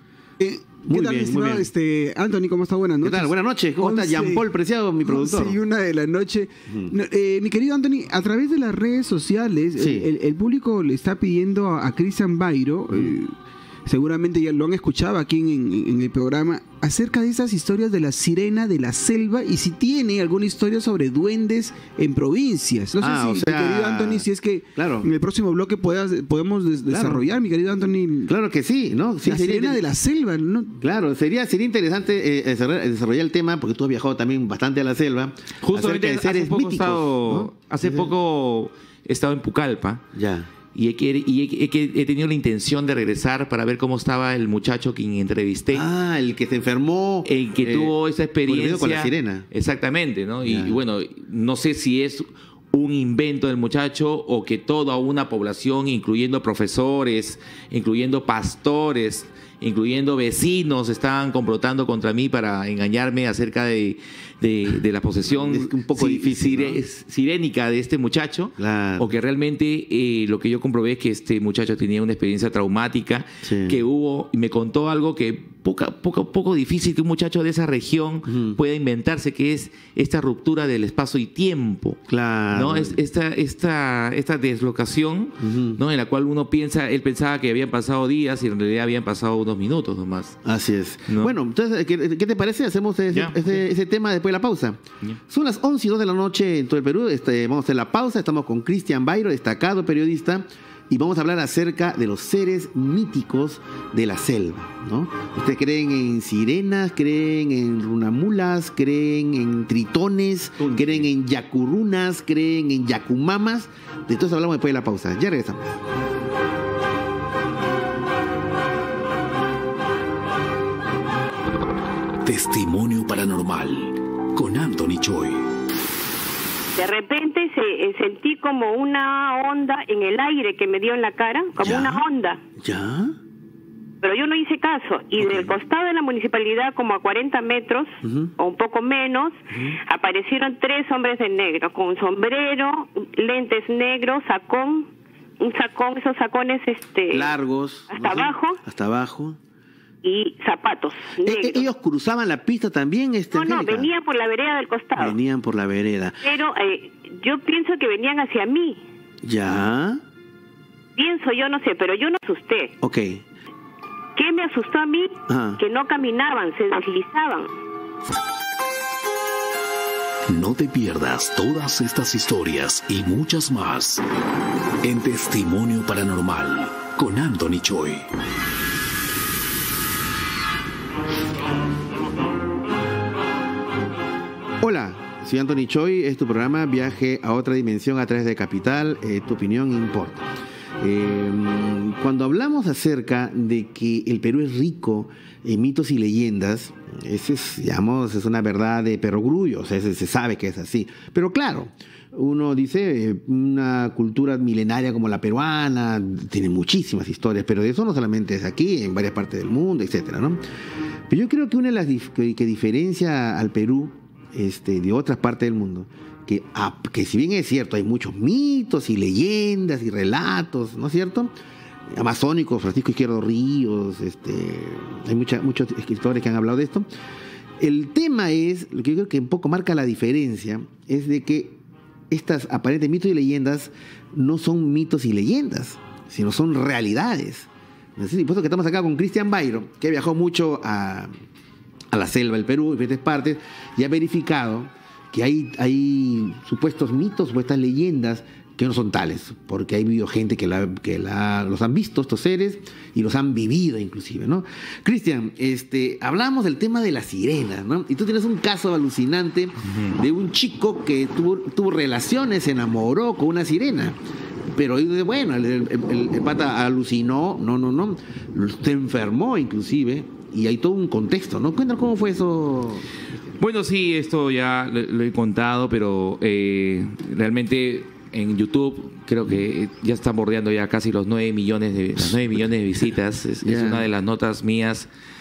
Muy bien, Anthony, ¿cómo está? Buenas noches. ¿Qué tal? Buenas noches. ¿Cómo está Jean-Paul Preciado, mi productor? 11:01 de la noche. Mi querido Anthony, a través de las redes sociales, el público le está pidiendo a Cristian Bairo seguramente ya lo han escuchado aquí en el programa, acerca de esas historias de la sirena de la selva y si tiene alguna historia sobre duendes en provincias. No sé si, mi querido Anthony, si es que en el próximo bloque podemos desarrollar, mi querido Anthony. Claro que sí, ¿no? Sí, la sirena de la selva, ¿no? Claro, sería interesante desarrollar el tema, porque tú has viajado también bastante a la selva. Justamente hace poco he estado en Pucallpa. Ya. Y he tenido la intención de regresar para ver cómo estaba el muchacho quien entrevisté. Ah, el que se enfermó. El que tuvo esa experiencia. Con la sirena. Exactamente, ¿no? Y bueno, no sé si es un invento del muchacho o que toda una población, incluyendo profesores, incluyendo pastores, incluyendo vecinos, estaban complotando contra mí para engañarme acerca de la posesión un poco difícil, ¿no? sirénica de este muchacho, claro. O que realmente lo que yo comprobé es que este muchacho tenía una experiencia traumática, que hubo, y me contó algo que poco difícil que un muchacho de esa región pueda inventarse, que es esta ruptura del espacio y tiempo, claro. ¿no? Esta deslocación, ¿no? En la cual él pensaba que habían pasado días y en realidad habían pasado unos minutos nomás. Así es. ¿No? Bueno, entonces, ¿qué te parece? Hacemos ese tema después de la pausa. Son las 11:02 de la noche en todo el Perú. Vamos a hacer la pausa. Estamos con Cristian Bairo, destacado periodista, y vamos a hablar acerca de los seres míticos de la selva, ¿no? ¿Ustedes creen en sirenas, creen en runamulas, creen en tritones, creen en yacurunas, creen en yacumamas? De todo eso hablamos después de la pausa. Ya regresamos. Testimonio Paranormal con Anthony Choi. De repente sentí como una onda en el aire que me dio en la cara, como una onda. ¿Ya? Pero yo no hice caso. Y del costado de la municipalidad, como a 40 metros, o un poco menos, aparecieron 3 hombres de negro, con un sombrero, lentes negros, esos sacones largos. Hasta abajo. Y zapatos negros. ¿Ellos cruzaban la pista también? No, venían por la vereda del costado. Venían por la vereda. Pero yo pienso que venían hacia mí. ¿Ya? Pienso, yo no sé, pero yo no asusté. Ok. ¿Qué me asustó a mí? Que no caminaban, se deslizaban. No te pierdas todas estas historias y muchas más en Testimonio Paranormal con Anthony Choi. Hola, soy Anthony Choi, es tu programa Viaje a otra dimensión a través de Capital, tu opinión importa. Cuando hablamos acerca de que el Perú es rico en mitos y leyendas, es una verdad de perogrullo, o sea, se sabe que es así. Pero claro, uno dice, una cultura milenaria como la peruana tiene muchísimas historias, pero eso no solamente es aquí, en varias partes del mundo, etcétera, ¿no? Pero yo creo que una de las que diferencia al Perú de otras partes del mundo, que si bien es cierto, hay muchos mitos y leyendas y relatos, ¿no es cierto? Amazónicos, Francisco Izquierdo Ríos, hay muchos escritores que han hablado de esto. El tema es, lo que yo creo que un poco marca la diferencia, es de que estas aparentes mitos y leyendas no son mitos y leyendas, sino son realidades. Y por eso que estamos acá con Cristian Bairo, que viajó mucho a la selva del Perú, en diferentes partes, y ha verificado que hay supuestos mitos, supuestas leyendas que no son tales, porque hay habido gente que los han visto, estos seres, y los han vivido inclusive, ¿no? Cristian, hablamos del tema de las sirenas, ¿no? Y tú tienes un caso alucinante de un chico que tuvo relaciones, se enamoró con una sirena. Pero bueno, el pata alucinó, no, se enfermó inclusive, y hay todo un contexto, ¿no? Cuéntanos cómo fue eso. Bueno, sí, esto ya lo he contado, pero realmente en YouTube creo que ya están bordeando ya casi los 9 millones de visitas. Es una de las notas mías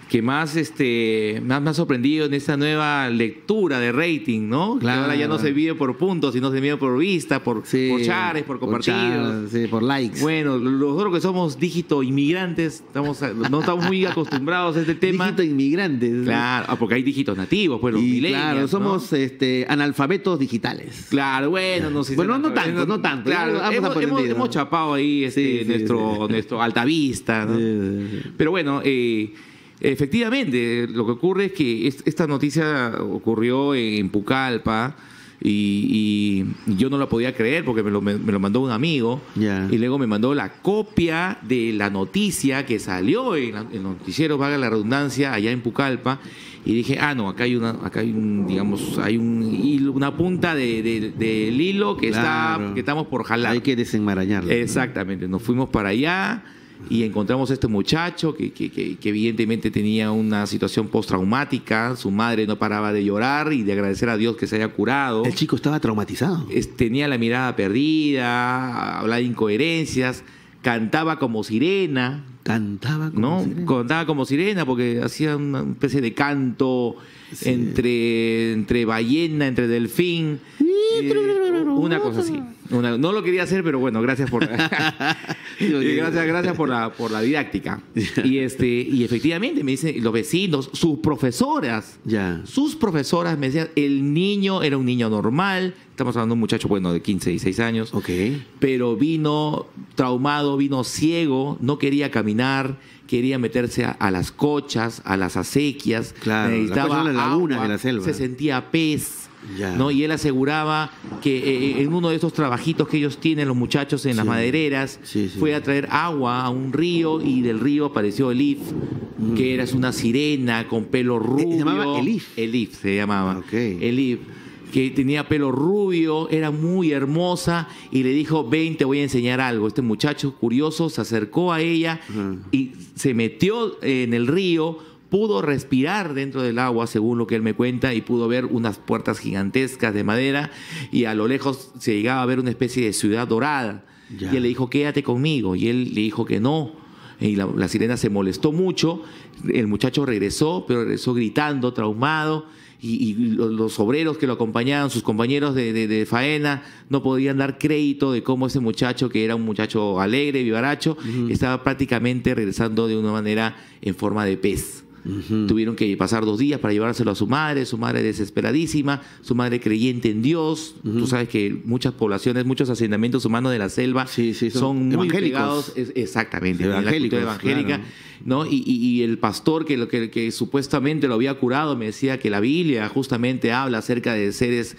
que más me ha sorprendido en esta nueva lectura de rating, ¿no? Claro. Que ahora ya no se mide por puntos, sino se mide por vistas, por shares, por compartidos. Por likes. Bueno, nosotros que somos dígito inmigrantes, no estamos muy acostumbrados a este tema. Dígito inmigrantes. Claro, porque hay dígitos nativos, pues los millennials, claro, somos analfabetos digitales. Claro, bueno, no sé. Bueno, no tanto. Claro, hemos chapado ahí nuestro altavista, ¿no? Pero bueno, efectivamente, lo que ocurre es que esta noticia ocurrió en Pucallpa y yo no la podía creer porque me lo mandó un amigo y luego me mandó la copia de la noticia que salió en el noticiero, valga la redundancia, allá en Pucallpa, y dije, no, acá hay una punta del hilo que estamos por jalar. Hay que desenmarañarlo. Exactamente, nos fuimos para allá y encontramos a este muchacho que evidentemente tenía una situación postraumática. Su madre no paraba de llorar y de agradecer a Dios que se haya curado. El chico estaba traumatizado. Tenía la mirada perdida, hablaba de incoherencias, cantaba como sirena. Cantaba como sirena porque hacía una especie de canto entre ballena, entre delfín. Una cosa así. No lo quería hacer, pero bueno, gracias por gracias por la didáctica. Y efectivamente me dicen los vecinos, sus profesoras me decían, el niño era un niño normal. Estamos hablando de un muchacho, de 15, 16 años. Pero vino traumado, vino ciego, no quería caminar, quería meterse a las cochas, a las acequias. Claro, necesitaba las lagunas de la selva. Se sentía pez. ¿No? Y él aseguraba que en uno de esos trabajitos que ellos tienen los muchachos en las madereras, fue a traer agua a un río y del río apareció Elif, que era una sirena con pelo rubio. ¿Se llamaba Elif? Elif se llamaba. Elif, que tenía pelo rubio, era muy hermosa y le dijo, ven, te voy a enseñar algo. Este muchacho curioso se acercó a ella y se metió en el río. Pudo respirar dentro del agua, según lo que él me cuenta, y pudo ver unas puertas gigantescas de madera y a lo lejos se llegaba a ver una especie de ciudad dorada. Y él le dijo, quédate conmigo. Y él le dijo que no. Y la sirena se molestó mucho. El muchacho regresó, pero regresó gritando, traumado. Y los obreros que lo acompañaban, sus compañeros de faena, no podían dar crédito de cómo ese muchacho, que era un muchacho alegre, vivaracho, estaba prácticamente regresando de una manera en forma de pez. Tuvieron que pasar 2 días para llevárselo a su madre desesperadísima, su madre creyente en Dios. Tú sabes que muchas poblaciones, muchos asentamientos humanos de la selva son muy pegados, exactamente, en la cultura evangélica, claro. ¿No? Y el pastor que supuestamente lo había curado me decía que la Biblia justamente habla acerca de seres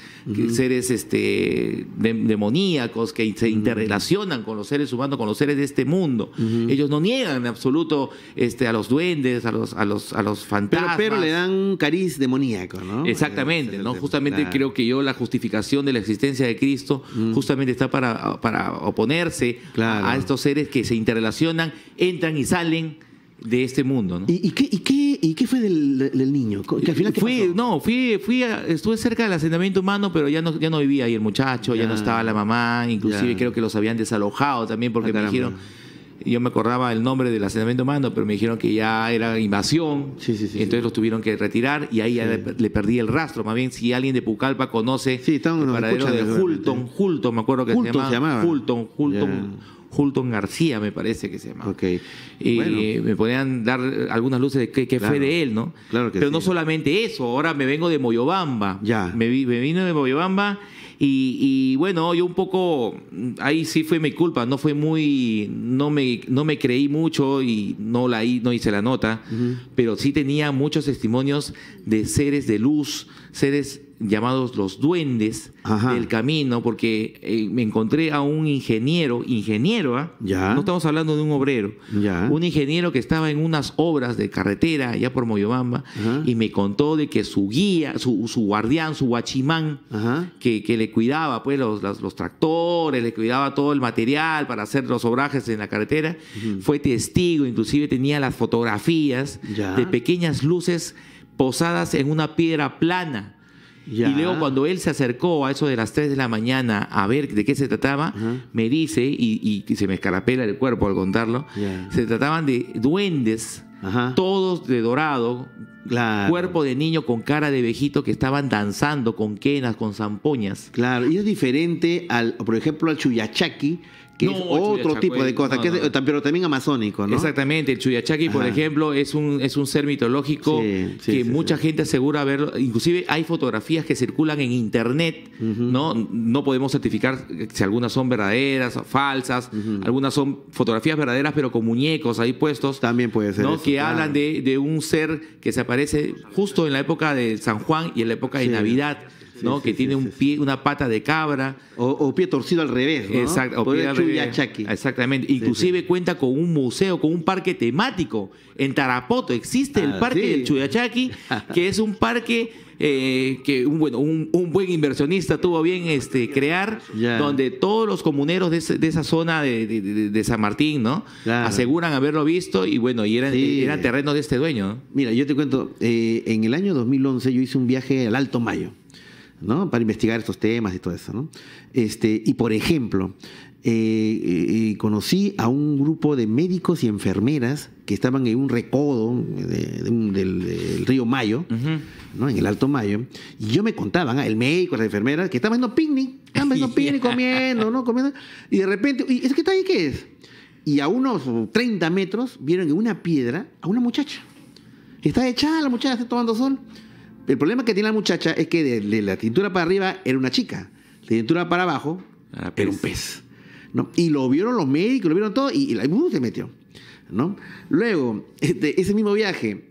demoníacos que se interrelacionan con los seres humanos, con los seres de este mundo. Ellos no niegan en absoluto a los duendes, a los fantasmas. Pero le dan un cariz demoníaco, ¿no? Exactamente, ¿no? Justamente creo que la justificación de la existencia de Cristo justamente está para oponerse a estos seres que se interrelacionan, entran y salen de este mundo, ¿no? ¿Y qué fue del niño? ¿Que al final estuve cerca del asentamiento humano, pero ya no vivía ahí el muchacho, ya no estaba la mamá, inclusive creo que los habían desalojado también porque me dijeron, yo me acordaba el nombre del asentamiento humano, pero me dijeron que ya era invasión, entonces los tuvieron que retirar y ahí ya le perdí el rastro. Más bien, si alguien de Pucallpa conoce el paradero de Hulton, me acuerdo que se llamaba Hulton García, me parece que se llama. Me podían dar algunas luces de qué fue de él, ¿no? Claro que pero no solamente eso, ahora me vengo de Moyobamba. Me vino de Moyobamba y bueno, yo un poco, ahí sí fue mi culpa, no me creí mucho y no hice la nota, pero sí tenía muchos testimonios de seres de luz, seres llamados los duendes del camino, porque me encontré a un ingeniero, no estamos hablando de un obrero, un ingeniero que estaba en unas obras de carretera allá por Moyobamba y me contó de que su guía, su guardián, su guachimán, que le cuidaba pues los tractores, le cuidaba todo el material para hacer los obrajes en la carretera, fue testigo, inclusive tenía las fotografías de pequeñas luces posadas en una piedra plana. Y luego cuando él se acercó a eso de las 3 de la mañana a ver de qué se trataba, me dice, y se me escarapela el cuerpo al contarlo, se trataban de duendes todos de dorado, cuerpo de niño con cara de viejito que estaban danzando con quenas, con zampoñas. Claro, y es diferente por ejemplo, al Chuyachaki, que es otro tipo de cosa, pero también amazónico, ¿no? Exactamente, el Chuyachaki, por ejemplo, es un ser mitológico que mucha gente asegura verlo. Inclusive hay fotografías que circulan en internet, ¿no? No podemos certificar si algunas son verdaderas o falsas, algunas son fotografías verdaderas pero con muñecos ahí puestos. También puede ser, ¿no? Que hablan de un ser que se aparece justo en la época de San Juan y en la época de Navidad, ¿no? Que tiene un pie, una pata de cabra. O pie torcido al revés, ¿no? Exacto. O pie al revés. Exactamente. Inclusive cuenta con un museo, con un parque temático. En Tarapoto existe el parque del Chuyachaki, que es un parque que un buen inversionista tuvo bien crear, donde todos los comuneros de esa zona de San Martín, ¿no? Aseguran haberlo visto y era terreno de este dueño, ¿no? Mira, yo te cuento, en el año 2011 yo hice un viaje al Alto Mayo, ¿no? Para investigar estos temas y todo eso, ¿no? Y por ejemplo, conocí a un grupo de médicos y enfermeras que estaban en un recodo del río Mayo, ¿no? En el Alto Mayo, y yo me contaban, el médico, las enfermeras, que estaban haciendo picnic, comiendo, ¿no? Comiendo, y de repente, ¿y eso que está ahí qué es? Y a unos 30 metros vieron en una piedra a una muchacha. Está echada la muchacha, está tomando sol. El problema que tiene la muchacha es que de la cintura para arriba era una chica, de la cintura para abajo era un pez, ¿no? Y lo vieron los médicos, lo vieron todo y la se metió, ¿no? Luego, ese mismo viaje,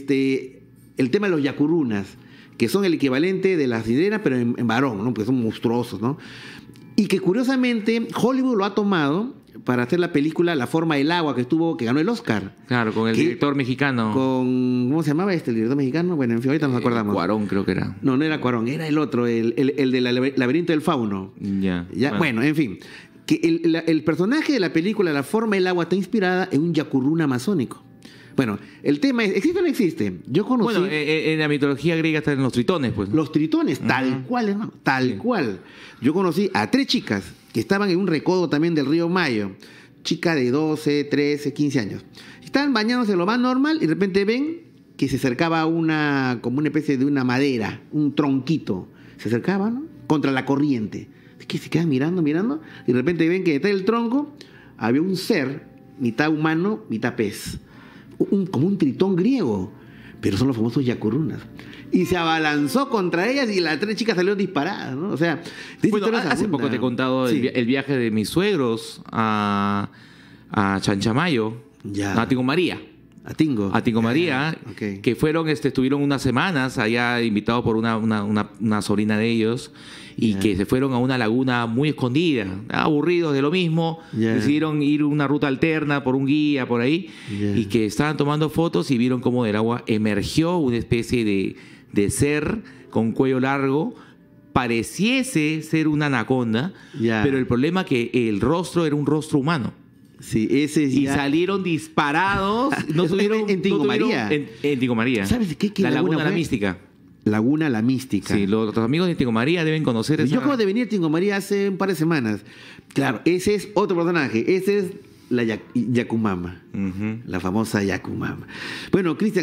el tema de los yacurunas, que son el equivalente de las sirenas, pero en varón, ¿no? Porque son monstruosos, ¿no? Y que curiosamente Hollywood lo ha tomado para hacer la película La forma del agua, que ganó el Oscar. Claro, con el director mexicano. ¿Cómo se llamaba el director mexicano? Bueno, en fin, ahorita nos acordamos. Cuarón creo que era. No era Cuarón, era el otro, el del laberinto del fauno. Bueno, en fin. Que el personaje de la película La forma del agua está inspirada en un yacuruna amazónico. Bueno, el tema es, ¿existe o no existe? Yo conocí... Bueno, en la mitología griega están los tritones, pues. Los tritones, tal cual, hermano, tal cual. Yo conocí a 3 chicas que estaban en un recodo también del río Mayo. Chica de 12, 13, 15 años. Estaban bañándose lo más normal y de repente ven que se acercaba como una especie de una madera, un tronquito. Se acercaba, ¿no? Contra la corriente. Es que se quedan mirando, y de repente ven que detrás del tronco había un ser, mitad humano, mitad pez. Como un tritón griego, pero son los famosos yacurunas. Y se abalanzó contra ellas y las 3 chicas salieron disparadas, ¿no? O sea, hace poco te he contado el viaje de mis suegros a Chanchamayo, a Tingo María. A Tingo María, que fueron, estuvieron unas semanas allá invitados por una sobrina de ellos, y que se fueron a una laguna muy escondida, aburridos de lo mismo, decidieron ir una ruta alterna por un guía por ahí, y que estaban tomando fotos y vieron cómo del agua emergió una especie de ser con cuello largo, pareciese ser una anaconda, pero el problema que el rostro era un rostro humano. Sí, ese y salieron disparados. No tuvieron en Tingo María. En Tingo María. ¿Sabes qué? La Laguna La Mística. Laguna La Mística. Sí, los amigos de Tingo María deben conocer eso. Yo acabo de venir a Tingo María hace un par de semanas. Claro, ese es otro personaje. Ese es la Yacumama, la famosa Yacumama. Bueno, Cristian,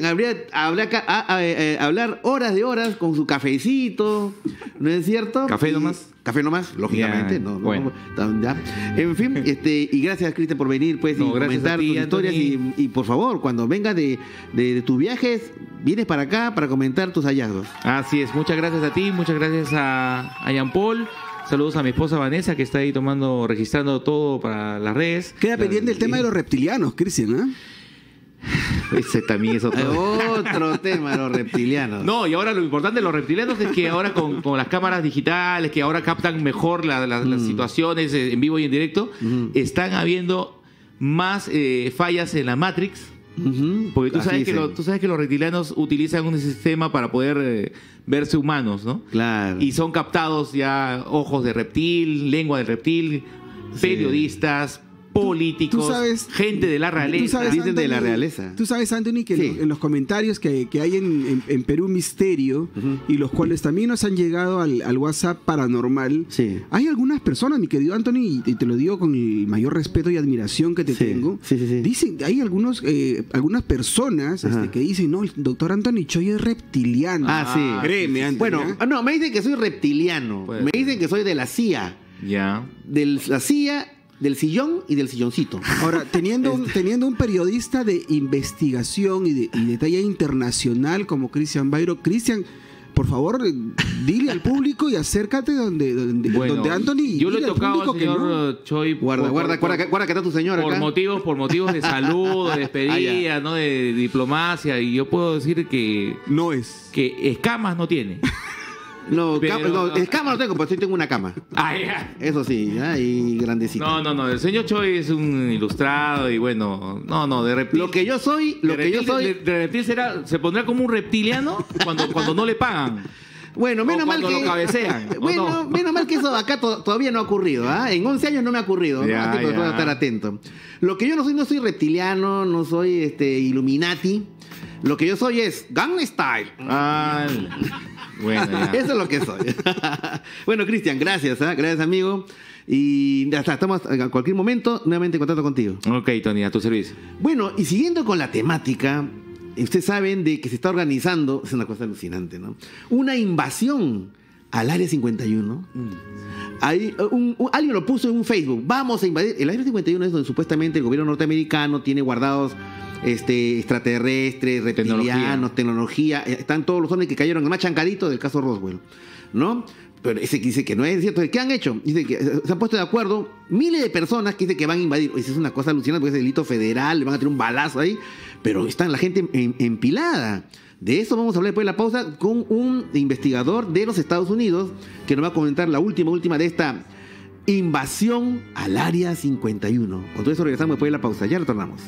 hablar horas de horas con su cafecito, ¿no es cierto? ¿Café nomás? Café nomás, lógicamente. Bueno. En fin, y gracias, Cristian, por venir pues, y comentar tus historias. Y por favor, cuando vengas de tus viajes, vienes para acá para comentar tus hallazgos. Así es, muchas gracias a ti, muchas gracias a Jean Paul. Saludos a mi esposa Vanessa, que está ahí registrando todo para las redes. Queda pendiente el tema de los reptilianos, Cristian, Ese también es otro tema, los reptilianos. No, y ahora lo importante de los reptilianos es que ahora con las cámaras digitales, que ahora captan mejor las situaciones en vivo y en directo, están habiendo más fallas en la Matrix. Porque tú sabes que los reptilianos utilizan un sistema para poder verse humanos, ¿no? Claro. Y son captados ya ojos de reptil, lengua de reptil, periodistas, políticos, gente de la realeza. Tú sabes, Anthony, que en los comentarios que hay en Perú Misterio, y los cuales también nos han llegado al WhatsApp Paranormal, hay algunas personas, mi querido Anthony, y te lo digo con el mayor respeto y admiración que te tengo, dicen, hay algunas personas que dicen, no, el doctor Anthony Choi es reptiliano. Créeme, Anthony. Bueno, no, me dicen que soy reptiliano. Me dicen que soy de la CIA. De la CIA, del sillón y del silloncito. Ahora, teniendo un periodista de investigación y de talla internacional como Cristian Bayro, Cristian, por favor, dile al público y acércate donde Anthony. Yo le he tocado al señor Choi. Guarda que está tu señora acá. Por motivos de salud, de despedida, ¿no? De diplomacia. Y yo puedo decir que que escamas no tiene. Escamas no tengo, pero sí tengo una cama. Eso sí, y grandecita. No, el señor Choi es un ilustrado y bueno, de reptil. Lo que yo soy. De reptil se pondrá como un reptiliano cuando no le pagan. Bueno, menos mal que lo cabecean. Menos mal que eso acá todavía no ha ocurrido, En 11 años no me ha ocurrido, tengo que estar atento. Lo que yo no soy reptiliano, no soy Illuminati. Lo que yo soy es Gangnam Style. Bueno, eso es lo que soy. Bueno, Cristian, gracias, gracias, amigo. Y hasta estamos en cualquier momento nuevamente en contacto contigo. Ok, Tony, a tu servicio. Bueno, y siguiendo con la temática, ustedes saben de que se está organizando, es una cosa alucinante, ¿no? Una invasión al Área 51. Alguien lo puso en un Facebook. Vamos a invadir. El Área 51 es donde supuestamente el gobierno norteamericano tiene guardados extraterrestres, reptilianos, tecnología. Están todos los hombres que cayeron en el más chancadito del caso Roswell, ¿no? Pero ese que dice que no es cierto. ¿Qué han hecho? Dice que se han puesto de acuerdo miles de personas que dicen que van a invadir. Esa es una cosa alucinante porque es delito federal, le van a tirar un balazo ahí, pero está la gente empilada. De eso vamos a hablar después de la pausa con un investigador de los Estados Unidos que nos va a comentar la última de esta invasión al Área 51. Con todo eso regresamos después de la pausa. Ya retornamos.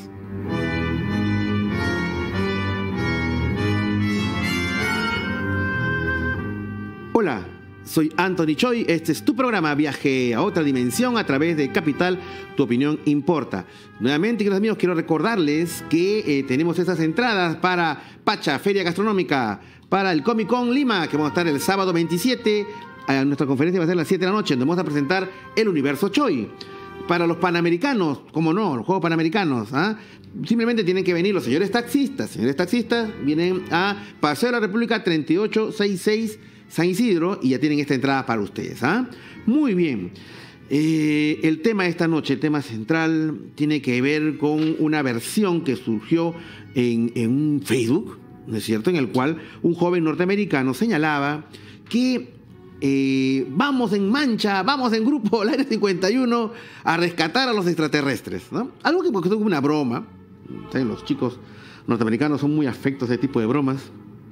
Hola, soy Anthony Choi. Este es tu programa Viaje a otra dimensión a través de Capital. Tu opinión importa. Nuevamente, queridos amigos, quiero recordarles que tenemos esas entradas para Pacha, Feria Gastronómica, para el Comic Con Lima, que vamos a estar el sábado 27. Nuestra conferencia va a ser a las 7 de la noche, donde vamos a presentar el Universo Choi. Para los Panamericanos, como no, los Juegos Panamericanos, simplemente tienen que venir los señores taxistas. Señores taxistas vienen a Paseo de la República 3866 San Isidro y ya tienen esta entrada para ustedes. Muy bien. El tema de esta noche, el tema central, tiene que ver con una versión que surgió en un Facebook, ¿no es cierto?, en el cual un joven norteamericano señalaba que vamos en mancha, vamos en grupo al Área 51 a rescatar a los extraterrestres, ¿no? Algo que es como una broma. ¿Saben? Los chicos norteamericanos son muy afectos a ese tipo de bromas.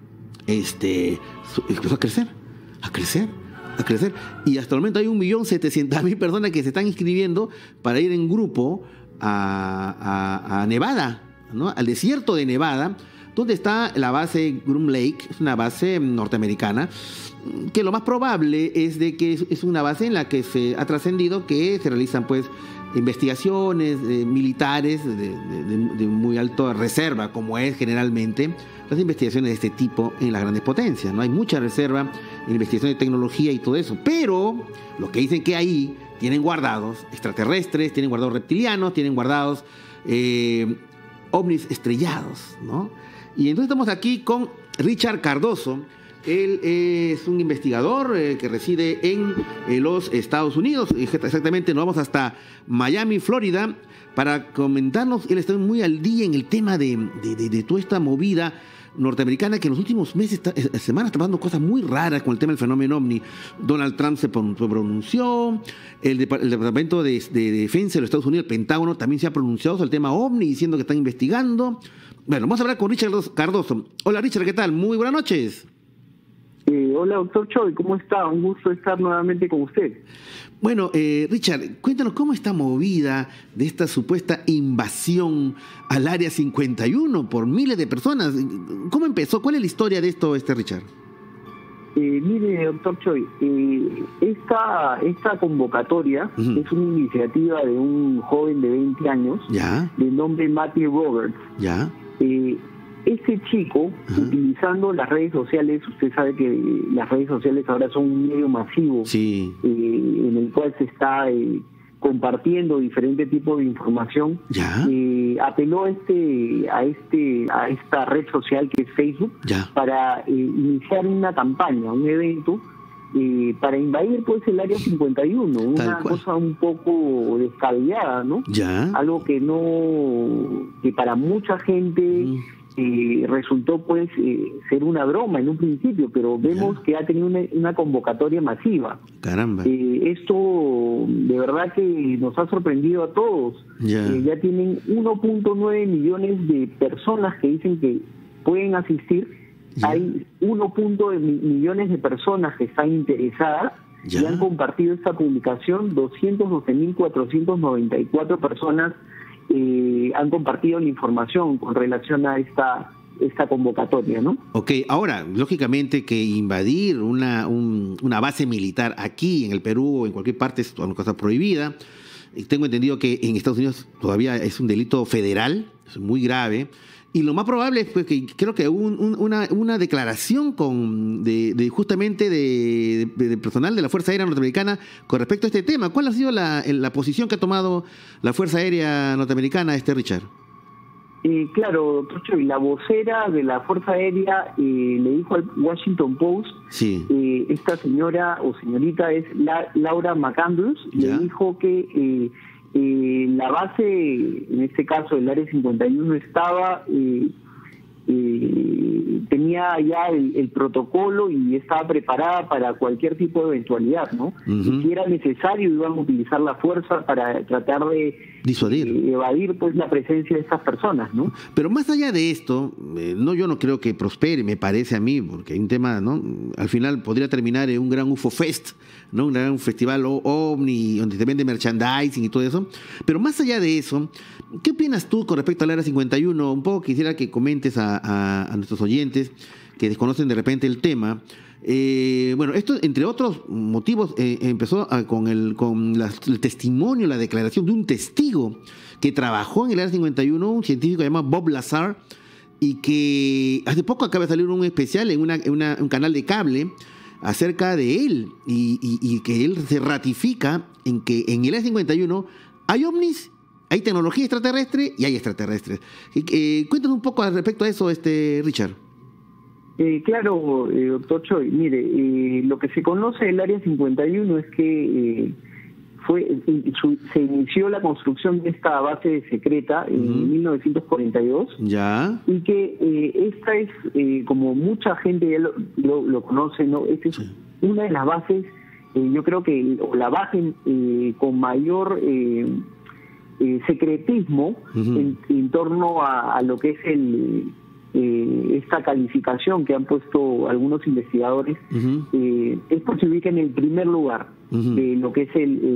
Empezó a crecer. Y hasta el momento hay 1.700.000 personas que se están inscribiendo para ir en grupo a Nevada, ¿no? Al desierto de Nevada, donde está la base Groom Lake. Es una base norteamericana que lo más probable es de que es una base en la que se ha trascendido que se realizan pues investigaciones militares de muy alta reserva, como es generalmente las investigaciones de este tipo en las grandes potencias, ¿no? Hay mucha reserva en investigación de tecnología y todo eso, pero lo que dicen que ahí tienen guardados extraterrestres, tienen guardados reptilianos, tienen guardados ovnis estrellados, ¿no? Y entonces estamos aquí con Richard Cardoso. Él es un investigador que reside en los Estados Unidos. Exactamente, nos vamos hasta Miami, Florida, para comentarnos. Él está muy al día en el tema de toda esta movida norteamericana que en los últimos meses, semanas, está pasando cosas muy raras con el tema del fenómeno ovni. Donald Trump se pronunció, el Departamento de Defensa de los Estados Unidos, el Pentágono, también se ha pronunciado sobre el tema ovni, diciendo que están investigando. Bueno, vamos a hablar con Richard Cardoso. Hola Richard, ¿qué tal? Muy buenas noches. Hola, doctor Choi, ¿cómo está? Un gusto estar nuevamente con usted. Bueno, Richard, cuéntanos cómo está movida de esta supuesta invasión al Área 51 por miles de personas. ¿Cómo empezó? ¿Cuál es la historia de esto, Richard? Mire, doctor Choi, esta convocatoria es una iniciativa de un joven de 20 años, de nombre Matthew Roberts. Este chico, utilizando las redes sociales, usted sabe que las redes sociales ahora son un medio masivo, en el cual se está compartiendo diferentes tipos de información, apeló a esta red social que es Facebook para iniciar una campaña, un evento para invadir pues el área 51, una cosa un poco descabellada, ¿no? Algo que para mucha gente resultó pues ser una broma en un principio, pero vemos que ha tenido una convocatoria masiva. Caramba. Esto de verdad que nos ha sorprendido a todos. Ya tienen 1.9 millones de personas que dicen que pueden asistir. Hay 1.9 millones de personas que están interesadas y han compartido esta publicación. 212.494 personas han compartido la información con relación a esta convocatoria, ¿no? Ok, ahora, lógicamente que invadir una base militar aquí en el Perú o en cualquier parte es una cosa prohibida. Tengo entendido que en Estados Unidos todavía es un delito federal, es muy grave. Y lo más probable es pues, que creo que hubo una declaración justamente de personal de la Fuerza Aérea Norteamericana con respecto a este tema. ¿Cuál ha sido la posición que ha tomado la Fuerza Aérea Norteamericana, Richard? Claro, doctor Choi, la vocera de la Fuerza Aérea le dijo al Washington Post, esta señora o señorita es Laura McAndrews, le dijo que la base, en este caso el Área 51, estaba tenía ya el protocolo y estaba preparada para cualquier tipo de eventualidad, ¿no? Y si era necesario iban a utilizar la fuerza para tratar de disuadir, evadir pues la presencia de estas personas, ¿no? Pero más allá de esto, yo no creo que prospere, me parece a mí, porque hay un tema, ¿no? Al final podría terminar en un gran UFO Fest, ¿no? Un gran festival OVNI donde se vende merchandising y todo eso. Pero más allá de eso, ¿qué opinas tú con respecto al Área 51? Un poco quisiera que comentes a nuestros oyentes que desconocen de repente el tema. Bueno, esto, entre otros motivos, empezó con el testimonio, la declaración de un testigo que trabajó en el Área 51, un científico llamado Bob Lazar, y que hace poco acaba de salir un especial en un canal de cable acerca de él, y que él se ratifica en que en el Área 51 hay ovnis, hay tecnología extraterrestre y hay extraterrestres. Cuéntanos un poco al respecto a eso, Richard. Claro, doctor Choi, mire, lo que se conoce del Área 51 es que se inició la construcción de esta base secreta en 1942, y que esta es, como mucha gente ya lo conoce, ¿no? Esta es una de las bases, yo creo que la base con mayor secretismo en torno a lo que es esta calificación que han puesto algunos investigadores. Esto se ubica en el primer lugar de lo que es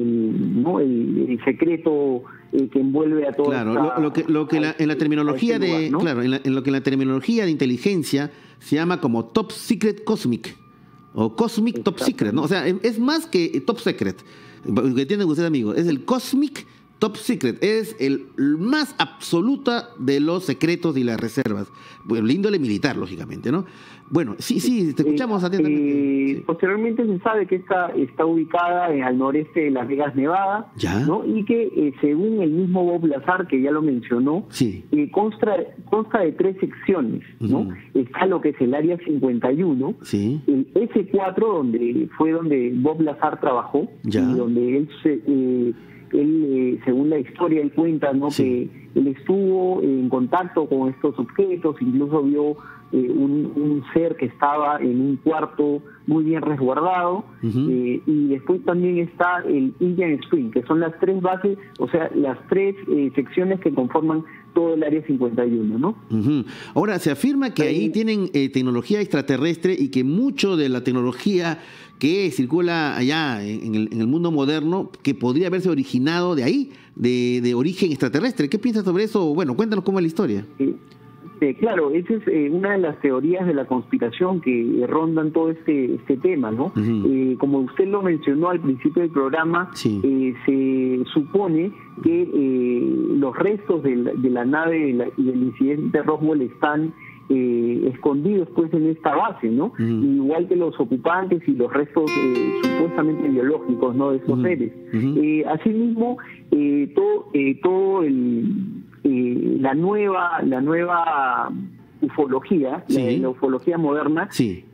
el secreto que envuelve a toda en la terminología de lugar, ¿no? Claro, en lo que en la terminología de inteligencia se llama como Top Secret Cosmic o Cosmic Top Secret, ¿no? O sea, es más que Top Secret, lo que entienden ustedes, amigos, es el Cosmic Top Secret, es el más absoluta de los secretos y las reservas. Bueno, la índole militar, lógicamente, ¿no? Bueno, sí, te escuchamos atentamente. Posteriormente se sabe que está ubicada al noreste de Las Vegas, Nevada, ¿no? Y que según el mismo Bob Lazar, que ya lo mencionó, consta de 3 secciones, ¿no? Está lo que es el Área 51, el S4, donde Bob Lazar trabajó, y donde él según la historia, él cuenta, ¿no? Que él estuvo en contacto con estos objetos, incluso vio un ser que estaba en un cuarto muy bien resguardado, y después también está el Indian Spring, que son las 3 bases, o sea, las 3 secciones que conforman todo el Área 51, ¿no? Ahora, se afirma que ahí tienen tecnología extraterrestre y que mucho de la tecnología que circula allá en el mundo moderno, que podría haberse originado de ahí, de origen extraterrestre. ¿Qué piensas sobre eso? Bueno, cuéntanos cómo es la historia. Claro, esa es una de las teorías de la conspiración que rondan todo este tema, ¿no? Como usted lo mencionó al principio del programa, se supone que los restos de la nave y del incidente de Roswell están escondidos pues en esta base, ¿no? Igual que los ocupantes y los restos supuestamente biológicos, ¿no? De esos seres. Asimismo, todo la nueva ufología, la ufología moderna,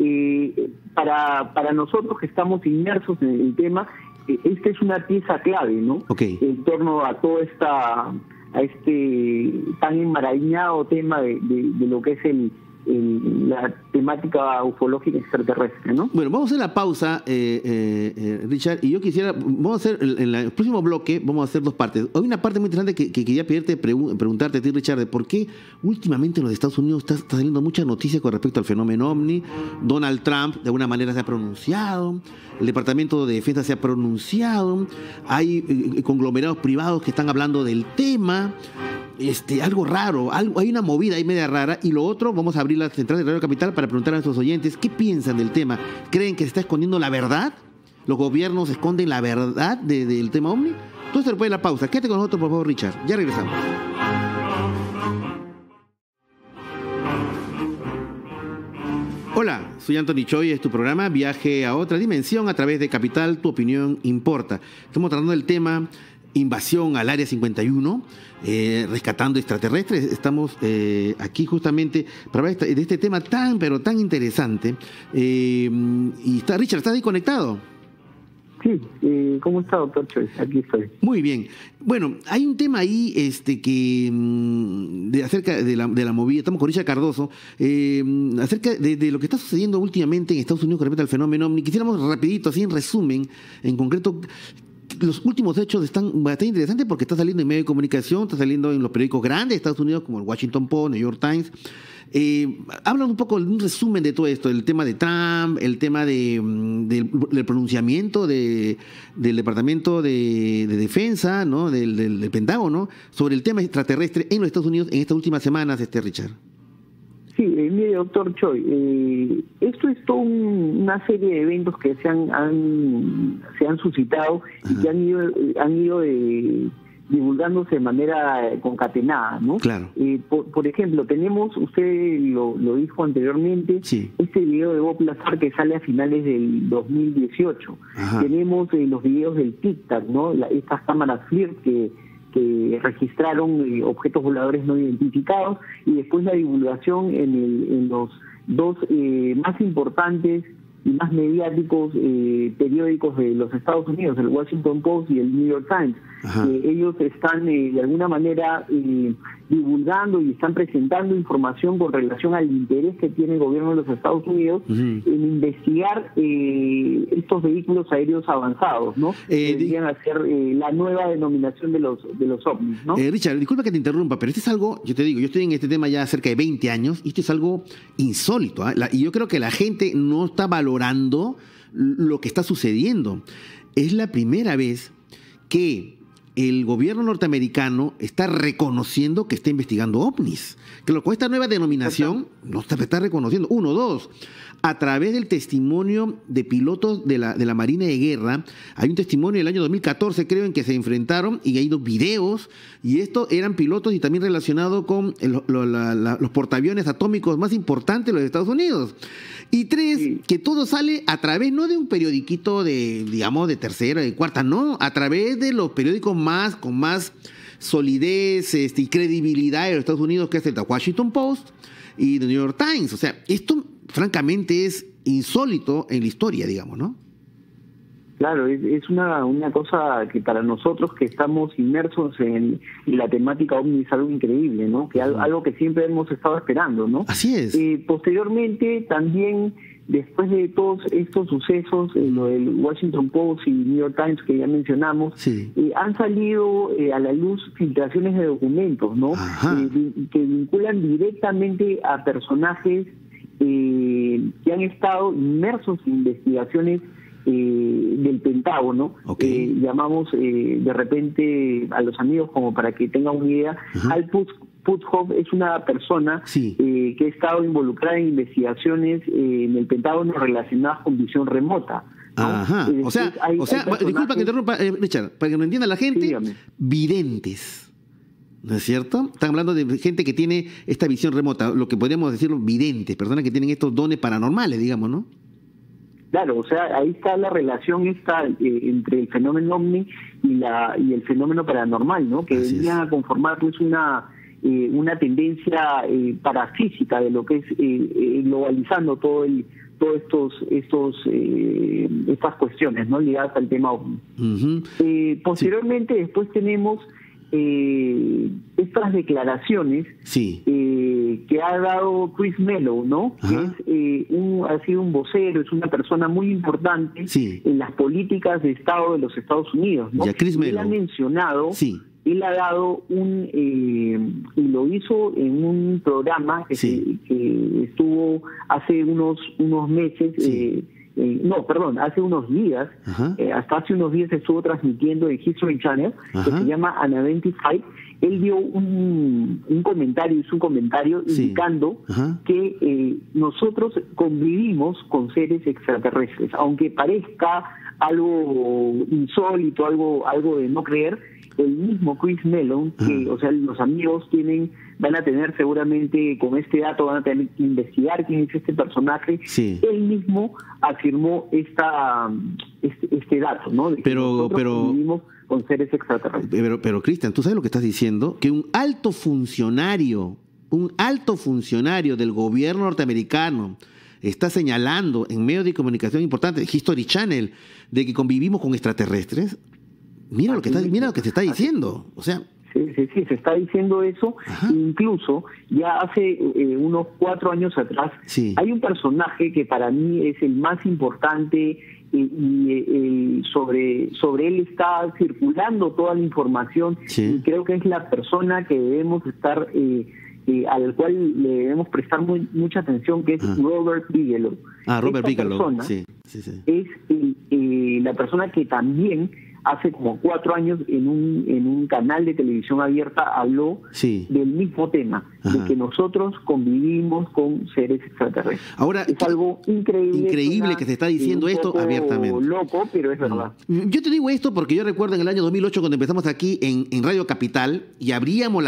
para nosotros que estamos inmersos en el tema, esta es una pieza clave, ¿no? En torno a todo este tan enmarañado tema de lo que es la temática ufológica extraterrestre, ¿no? Bueno, vamos a hacer la pausa, Richard, y yo quisiera, vamos a hacer, en el próximo bloque, vamos a hacer dos partes. Hay una parte muy interesante que quería preguntarte a ti, Richard, de por qué últimamente en los Estados Unidos está saliendo mucha noticia con respecto al fenómeno OVNI. Donald Trump, de alguna manera, se ha pronunciado, el Departamento de Defensa se ha pronunciado, hay conglomerados privados que están hablando del tema. Algo raro, hay una movida ahí media rara. Y lo otro, vamos a abrir la central de Radio Capital para preguntar a nuestros oyentes qué piensan del tema. ¿Creen que se está escondiendo la verdad? ¿Los gobiernos esconden la verdad del tema OVNI? Todo esto después de la pausa. Quédate con nosotros, por favor, Richard. Ya regresamos. Hola, soy Anthony Choi, es tu programa Viaje a otra dimensión a través de Capital, tu opinión importa. Estamos tratando el tema invasión al Área 51, rescatando extraterrestres. Estamos aquí justamente para hablar de este tema pero tan interesante. Y está Richard, ¿estás ahí conectado? Sí, ¿cómo está, doctor Choi? Aquí estoy. Muy bien. Bueno, hay un tema ahí acerca de la movida. Estamos con Richard Cardoso, acerca de lo que está sucediendo últimamente en Estados Unidos con respecto al fenómeno OVNI. Quisiéramos rapidito, así en resumen, en concreto. Los últimos hechos están bastante interesantes porque está saliendo en medios de comunicación, está saliendo en los periódicos grandes de Estados Unidos como el Washington Post, New York Times. Hablan un poco, un resumen de todo esto, el tema de Trump, el tema del pronunciamiento del Departamento de Defensa, ¿no? del Pentágono, sobre el tema extraterrestre en los Estados Unidos en estas últimas semanas, Richard. Sí, mire, doctor Choi, esto es toda una serie de eventos que se han suscitado y que han ido divulgándose de manera concatenada, ¿no? Claro. Por ejemplo, tenemos, usted lo dijo anteriormente, este video de Bob Lazar que sale a finales del 2018. Tenemos los videos del Tic Tac, ¿no? Estas cámaras FLIR que registraron objetos voladores no identificados, y después la divulgación en los dos más importantes y más mediáticos periódicos de los Estados Unidos, el Washington Post y el New York Times. Ellos están de alguna manera divulgando y están presentando información con relación al interés que tiene el gobierno de los Estados Unidos en investigar estos vehículos aéreos avanzados, ¿no? Deberían hacer la nueva denominación de los ovnis, ¿no? Richard, disculpa que te interrumpa, pero esto es algo, yo te digo, yo estoy en este tema ya cerca de 20 años y esto es algo insólito, y yo creo que la gente no está valorando lo que está sucediendo. Es la primera vez que el gobierno norteamericano está reconociendo que está investigando ovnis. Que con esta nueva denominación no está reconociendo. 1, 2. A través del testimonio de pilotos de la Marina de Guerra, hay un testimonio del año 2014, creo, en que se enfrentaron y hay 2 videos, y estos eran pilotos y también relacionados con los portaaviones atómicos más importantes de los Estados Unidos. Y 3, que todo sale a través, no de un periodiquito de tercera, de cuarta, no, a través de los periódicos con más solidez y credibilidad de los Estados Unidos, que es el Washington Post y The New York Times. O sea, esto francamente es insólito en la historia, digamos, ¿no? Claro, es una cosa que para nosotros que estamos inmersos en la temática OVNI es algo increíble, ¿no? Que algo que siempre hemos estado esperando, ¿no? Así es. Posteriormente, también, después de todos estos sucesos, lo del Washington Post y New York Times que ya mencionamos, han salido a la luz filtraciones de documentos, ¿no? Que vinculan directamente a personajes que han estado inmersos en investigaciones del Pentágono. Llamamos de repente a los amigos como para que tengan una idea, Puthoff es una persona que ha estado involucrada en investigaciones en el Pentágono relacionadas con visión remota, ¿no? Ajá. O sea, disculpa que interrumpa, Richard, para que no entienda la gente, videntes, ¿no es cierto? Están hablando de gente que tiene esta visión remota, lo que podríamos decirlo videntes, personas que tienen estos dones paranormales, digamos, ¿no? Claro, o sea, ahí está la relación entre el fenómeno ovni y el fenómeno paranormal, ¿no? Que venía a conformar pues una tendencia parafísica de lo que es globalizando estas cuestiones, ¿no? Ligadas al tema ovni. Posteriormente, después tenemos estas declaraciones que ha dado Chris Mello, ¿no? Que ha sido un vocero, es una persona muy importante en las políticas de Estado de los Estados Unidos, ¿no? Él ha mencionado, él ha dado y lo hizo en un programa que estuvo hace unos meses, hace unos días, hasta hace unos días estuvo transmitiendo en History Channel, que se llama Unidentified. Él dio un comentario, hizo un comentario indicando que nosotros convivimos con seres extraterrestres, aunque parezca algo insólito, algo de no creer. El mismo Chris Mello, o sea, los amigos van a tener seguramente con este dato, van a tener que investigar quién es este personaje. Él mismo afirmó este dato, ¿no? De que nosotros vivimos con seres extraterrestres. Pero Cristian, ¿tú sabes lo que estás diciendo? Que un alto funcionario del gobierno norteamericano está señalando en medios de comunicación importantes, History Channel, de que convivimos con extraterrestres. Mira lo que se está diciendo, o sea... Sí, se está diciendo eso. Incluso ya hace unos 4 años atrás hay un personaje que para mí es el más importante y sobre él está circulando toda la información y creo que es la persona que debemos estar... al cual le debemos prestar mucha atención, que es Robert Bigelow. Robert Bigelow, es la persona que también hace como 4 años en un canal de televisión abierta habló del mismo tema, de que nosotros convivimos con seres extraterrestres. Ahora, es algo increíble que se está diciendo esto abiertamente. Loco, pero es verdad. Yo te digo esto porque yo recuerdo en el año 2008 cuando empezamos aquí en Radio Capital y abríamos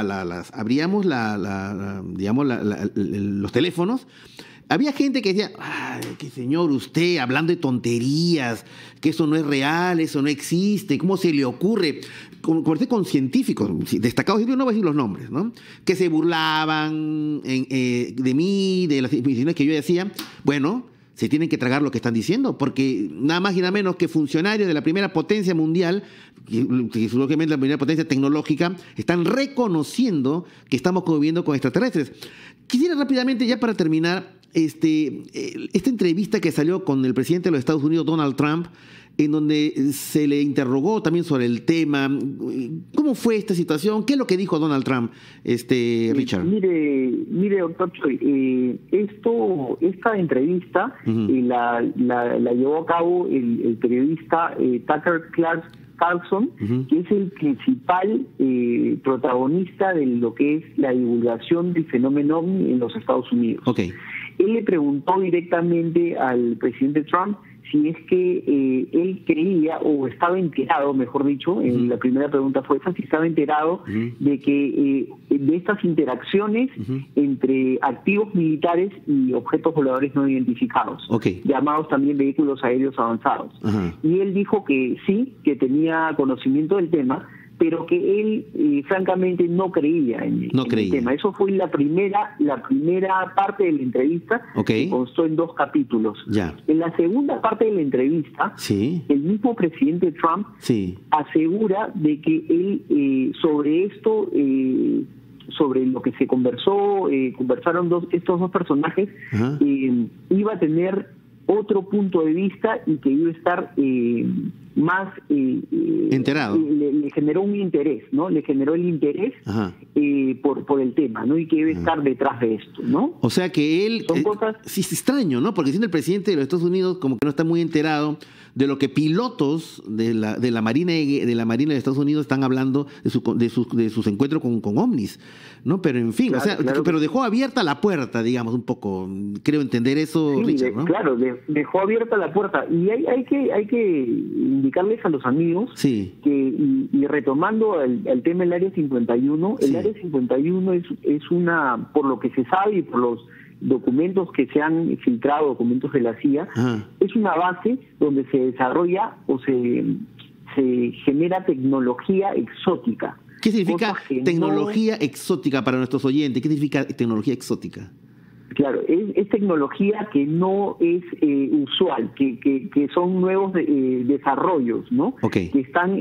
los teléfonos. Había gente que decía, ay, que señor, usted hablando de tonterías, que eso no es real, eso no existe, ¿cómo se le ocurre? Conversé con científicos destacados, yo no voy a decir los nombres, ¿no? Que se burlaban de mí, de las investigaciones que yo decía. Bueno, se tienen que tragar lo que están diciendo, porque nada más y nada menos que funcionarios de la primera potencia mundial, que lógicamente la primera potencia tecnológica, están reconociendo que estamos conviviendo con extraterrestres. Quisiera rápidamente, ya para terminar, esta entrevista que salió con el presidente de los Estados Unidos, Donald Trump, en donde se le interrogó también sobre el tema. ¿Cómo fue esta situación? ¿Qué es lo que dijo Donald Trump, Richard? Mire, doctor Choi, esta entrevista la llevó a cabo el periodista Tucker Carlson, que es el principal protagonista de lo que es la divulgación del fenómeno OVNI en los Estados Unidos. Él le preguntó directamente al presidente Trump si es que él creía o estaba enterado, mejor dicho, la primera pregunta fue esa, si estaba enterado de que de estas interacciones entre activos militares y objetos voladores no identificados, llamados también vehículos aéreos avanzados. Y él dijo que sí, que tenía conocimiento del tema, pero que él francamente no creía en el tema. Eso fue la primera parte de la entrevista, que constó en 2 capítulos. En la segunda parte de la entrevista, el mismo presidente Trump asegura de que él sobre esto, sobre lo que se conversaron estos dos personajes, iba a tener otro punto de vista y que iba a estar más enterado. Le generó un interés, ¿no? Le generó el interés por el tema, ¿no? Y que debe estar detrás de esto, ¿no? O sea que él... Son cosas... Sí, es extraño, ¿no? Porque siendo el presidente de los Estados Unidos como que no está muy enterado de lo que pilotos de la Marina de Estados Unidos están hablando de sus encuentros con ovnis, ¿no? Pero en fin, claro, o sea, claro, pero dejó abierta la puerta, digamos, un poco. Creo entender eso, sí, Richard, ¿no? Claro, dejó abierta la puerta. Y hay que indicarles a los amigos que, y retomando el tema del Área 51, el Área 51 es una, por lo que se sabe y por los documentos que se han filtrado, documentos de la CIA, es una base donde se desarrolla o se genera tecnología exótica. ¿Qué significa tecnología exótica para nuestros oyentes? ¿Qué significa tecnología exótica? Claro, es tecnología que no es usual, que son nuevos desarrollos, ¿no? Okay. Que están...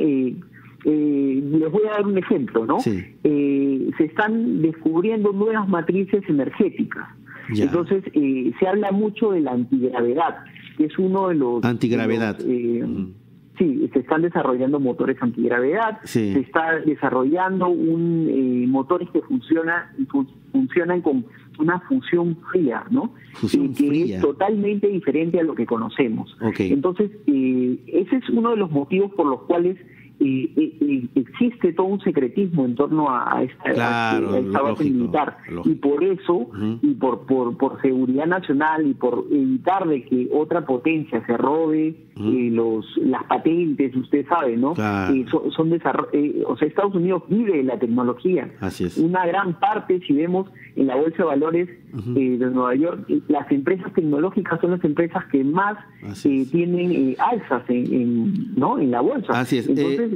les voy a dar un ejemplo, ¿no? Sí. Se están descubriendo nuevas matrices energéticas. Ya. Entonces, se habla mucho de la antigravedad, que es uno de los... Antigravedad. Sí, se están desarrollando motores antigravedad, se está desarrollando motores que funcionan con una fusión fría, ¿no? Fusión fría. Es totalmente diferente a lo que conocemos. Okay. Entonces, ese es uno de los motivos por los cuales existe todo un secretismo en torno a esta base militar, y por eso y por seguridad nacional y por evitar de que otra potencia se robe las patentes, usted sabe, ¿no? Claro. O sea, Estados Unidos vive de la tecnología. Así es. Una gran parte, si vemos en la bolsa de valores de Nueva York, las empresas tecnológicas son las empresas que más tienen alzas en la bolsa. Así es. Entonces,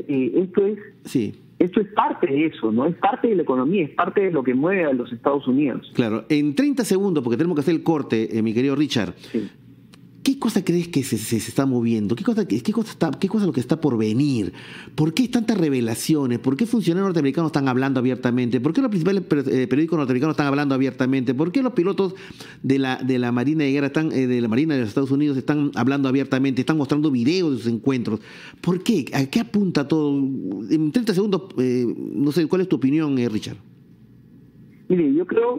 esto es parte de eso, ¿no? Es parte de la economía, es parte de lo que mueve a los Estados Unidos. Claro. En 30 segundos, porque tenemos que hacer el corte, mi querido Richard. Sí. ¿Qué cosa crees que se está moviendo? ¿Qué cosa es lo que está por venir? ¿Por qué hay tantas revelaciones? ¿Por qué funcionarios norteamericanos están hablando abiertamente? ¿Por qué los principales periódicos norteamericanos están hablando abiertamente? ¿Por qué los pilotos de la Marina de Guerra de la Marina de los Estados Unidos están hablando abiertamente? Están mostrando videos de sus encuentros. ¿Por qué? ¿A qué apunta todo? En 30 segundos, no sé, ¿cuál es tu opinión, Richard? Mire, yo creo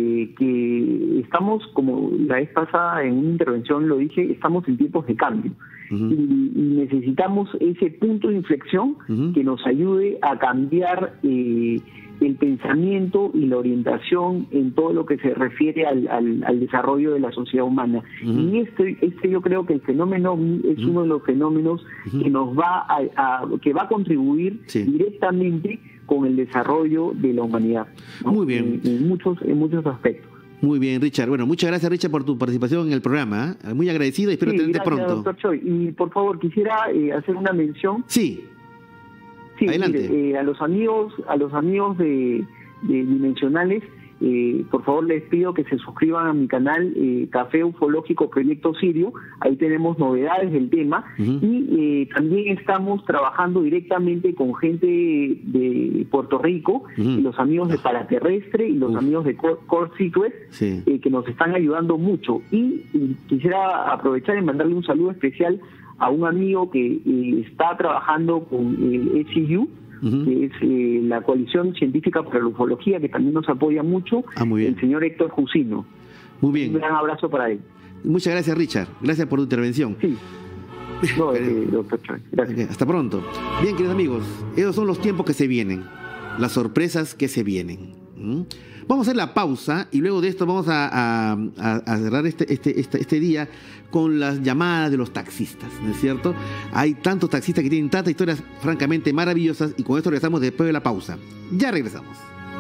que estamos, como la vez pasada en una intervención lo dije, estamos en tiempos de cambio. Y necesitamos ese punto de inflexión que nos ayude a cambiar el pensamiento y la orientación en todo lo que se refiere al desarrollo de la sociedad humana. Y este yo creo que el fenómeno es uno de los fenómenos que nos va que va a contribuir directamente con el desarrollo de la humanidad, ¿no? Muy bien. En muchos aspectos. Muy bien, Richard. Bueno, muchas gracias, Richard, por tu participación en el programa. Muy agradecido y espero tenerte pronto. Doctor Choi. Y por favor, quisiera hacer una mención. Sí, adelante. Mire, a los amigos de Dimensionales, por favor les pido que se suscriban a mi canal Café Ufológico Proyecto Sirio. Ahí tenemos novedades del tema y también estamos trabajando directamente con gente de Puerto Rico, y los amigos de Paraterrestre y los amigos de Core Secrets, que nos están ayudando mucho. Y quisiera aprovechar y mandarle un saludo especial a un amigo que está trabajando con el SCU, que es la Coalición Científica para la Ufología, que también nos apoya mucho, el señor Héctor Jusino. Muy bien. Un gran abrazo para él. Muchas gracias, Richard. Gracias por tu intervención. Sí. No, doctor Choi. Gracias. Hasta pronto. Bien, queridos amigos, esos son los tiempos que se vienen, las sorpresas que se vienen. Vamos a hacer la pausa y luego de esto vamos a cerrar este día con las llamadas de los taxistas, ¿no es cierto? Hay tantos taxistas que tienen tantas historias francamente maravillosas, y con esto regresamos después de la pausa. Ya regresamos.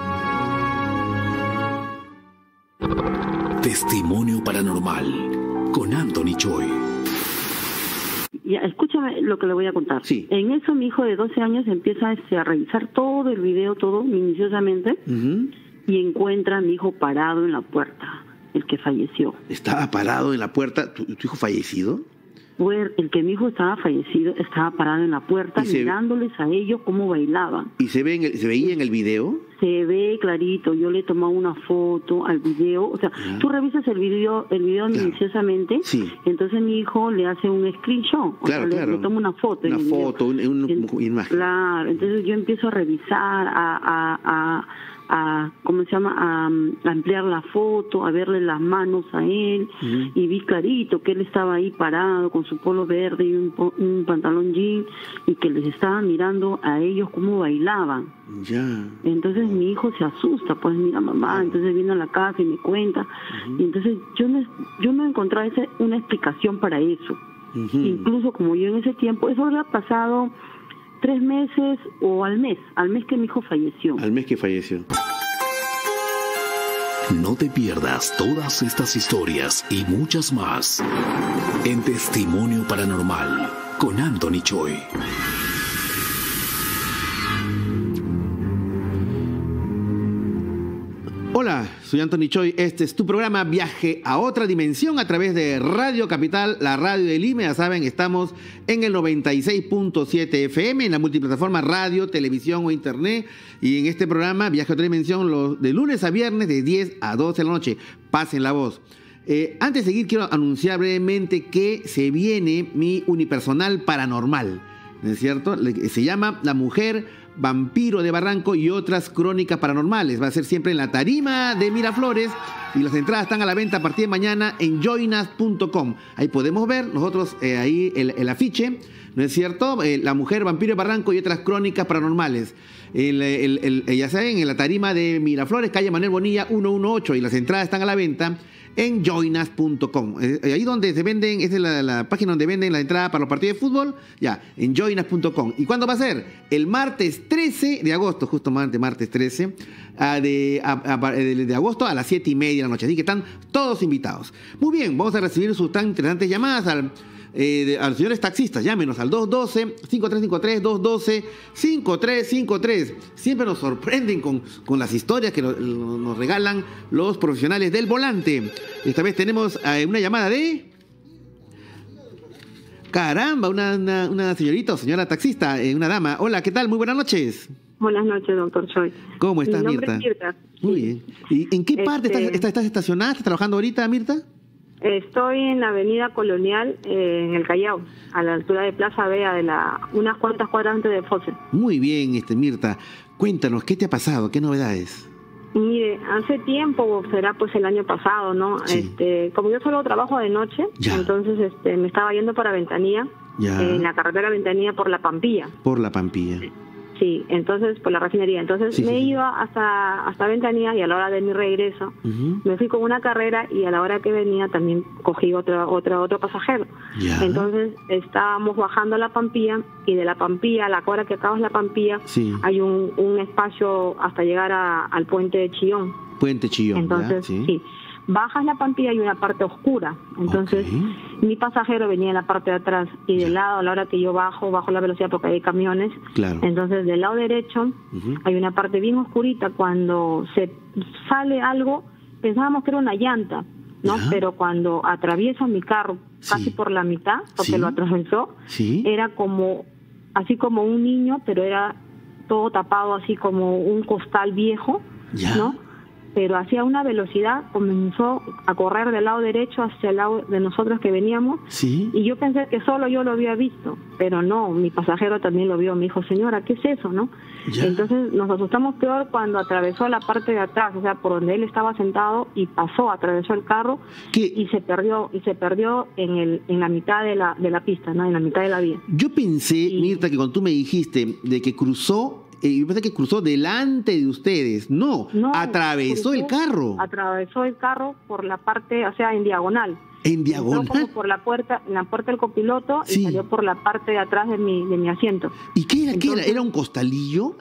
Testimonio Paranormal con Anthony Choi. Ya, escúchame lo que le voy a contar. Sí. En eso mi hijo de 12 años empieza a revisar todo el video, todo minuciosamente, y encuentra a mi hijo parado en la puerta, el que falleció. ¿Estaba parado en la puerta? ¿Tu hijo fallecido? El que mi hijo estaba fallecido estaba parado en la puerta mirándoles a ellos cómo bailaban. ¿Y se veía en el video? Se ve clarito. Yo le he tomado una foto al video. O sea, tú revisas el video minuciosamente. Sí. Entonces mi hijo le hace un screenshot. Le toma una foto. Una imagen. Claro. Entonces yo empiezo a revisar, a ¿cómo se llama? A ampliar la foto, a verle las manos a él, y vi clarito que él estaba ahí parado con su polo verde y un pantalón jean, y que les estaba mirando a ellos cómo bailaban. Entonces mi hijo se asusta, pues mira mamá, entonces viene a la casa y me cuenta, y entonces yo no encontraba una explicación para eso. Incluso como yo en ese tiempo, eso había pasado 3 meses o al mes que mi hijo falleció. Al mes que falleció. No te pierdas todas estas historias y muchas más en Testimonio Paranormal con Anthony Choi. Hola, soy Anthony Choi. Este es tu programa Viaje a otra dimensión a través de Radio Capital, la radio de Lima. Ya saben, estamos en el 96.7 FM, en la multiplataforma radio, televisión o internet. Y en este programa Viaje a otra dimensión, de lunes a viernes, de 10 a 12 de la noche. Pasen la voz. Antes de seguir, quiero anunciar brevemente que se viene mi unipersonal paranormal, ¿no es cierto? Se llama La Mujer Vampiro de Barranco y otras crónicas paranormales. Va a ser siempre en la tarima de Miraflores y las entradas están a la venta a partir de mañana en joinas.com. Ahí podemos ver nosotros ahí el afiche, ¿no es cierto? La Mujer Vampiro de Barranco y otras crónicas paranormales. Ya saben, en la tarima de Miraflores, calle Manuel Bonilla 118, y las entradas están a la venta en joinas.com. Ahí donde se venden, esa es la página donde venden la entrada para los partidos de fútbol, ya, en joinas.com. ¿Y cuándo va a ser? El martes 13 de agosto, justo martes 13 de agosto a las 7:30 de la noche. Así que están todos invitados. Muy bien, vamos a recibir sus tan interesantes llamadas a los señores taxistas. Llámenos al 212-5353, 212-5353. Siempre nos sorprenden con las historias que nos regalan los profesionales del volante. Esta vez tenemos una llamada de... Caramba, una señorita o señora taxista, una dama. Hola, ¿qué tal? Muy buenas noches. Buenas noches, doctor Choi. ¿Cómo estás, Mirta? Mirta? Muy bien. ¿Y en qué parte estás estacionada? ¿Estás trabajando ahorita, Mirta? Estoy en la avenida Colonial, en el Callao, a la altura de Plaza Vea, unas cuantas cuadras antes de Fosse. Muy bien, Mirta. Cuéntanos, ¿qué te ha pasado? ¿Qué novedades? Mire, hace tiempo, será pues el año pasado, ¿no? Sí. Como yo solo trabajo de noche, entonces me estaba yendo para Ventanilla, en la carretera Ventanilla por La Pampilla. Por La Pampilla. Sí, entonces por la refinería. Entonces me iba hasta Ventanilla, y a la hora de mi regreso me fui con una carrera, y a la hora que venía también cogí otro pasajero. Entonces estábamos bajando a La Pampilla, y de La Pampilla, a la hora que acabas La Pampilla, hay un espacio hasta llegar al puente de Chillón. Puente Chillón. Entonces, sí. Bajas La Pampilla y una parte oscura. Entonces, mi pasajero venía en la parte de atrás, y del lado, a la hora que yo bajo la velocidad porque hay camiones. Entonces, del lado derecho hay una parte bien oscurita. Cuando se sale algo, pensábamos que era una llanta, ¿no? Pero cuando atraviesa mi carro casi por la mitad, porque lo atravesó, era así como un niño, pero era todo tapado, así como un costal viejo, ¿no? Pero hacía una velocidad, comenzó a correr del lado derecho hacia el lado de nosotros que veníamos, y yo pensé que solo yo lo había visto, pero no, mi pasajero también lo vio. Me dijo, señora, ¿qué es eso, no? Entonces nos asustamos peor cuando atravesó la parte de atrás, o sea, por donde él estaba sentado, y atravesó el carro, y se perdió en la mitad de la pista, ¿no? En la mitad de la vía. Yo pensé, Mirta, que cuando tú me dijiste de que cruzó, yo pensé que cruzó delante de ustedes. No, atravesó el carro. Atravesó el carro por la parte, o sea, en diagonal. ¿En diagonal? Entró como por la puerta del copiloto, y salió por la parte de atrás de mi asiento. ¿Y qué era? Entonces, ¿era un costalillo?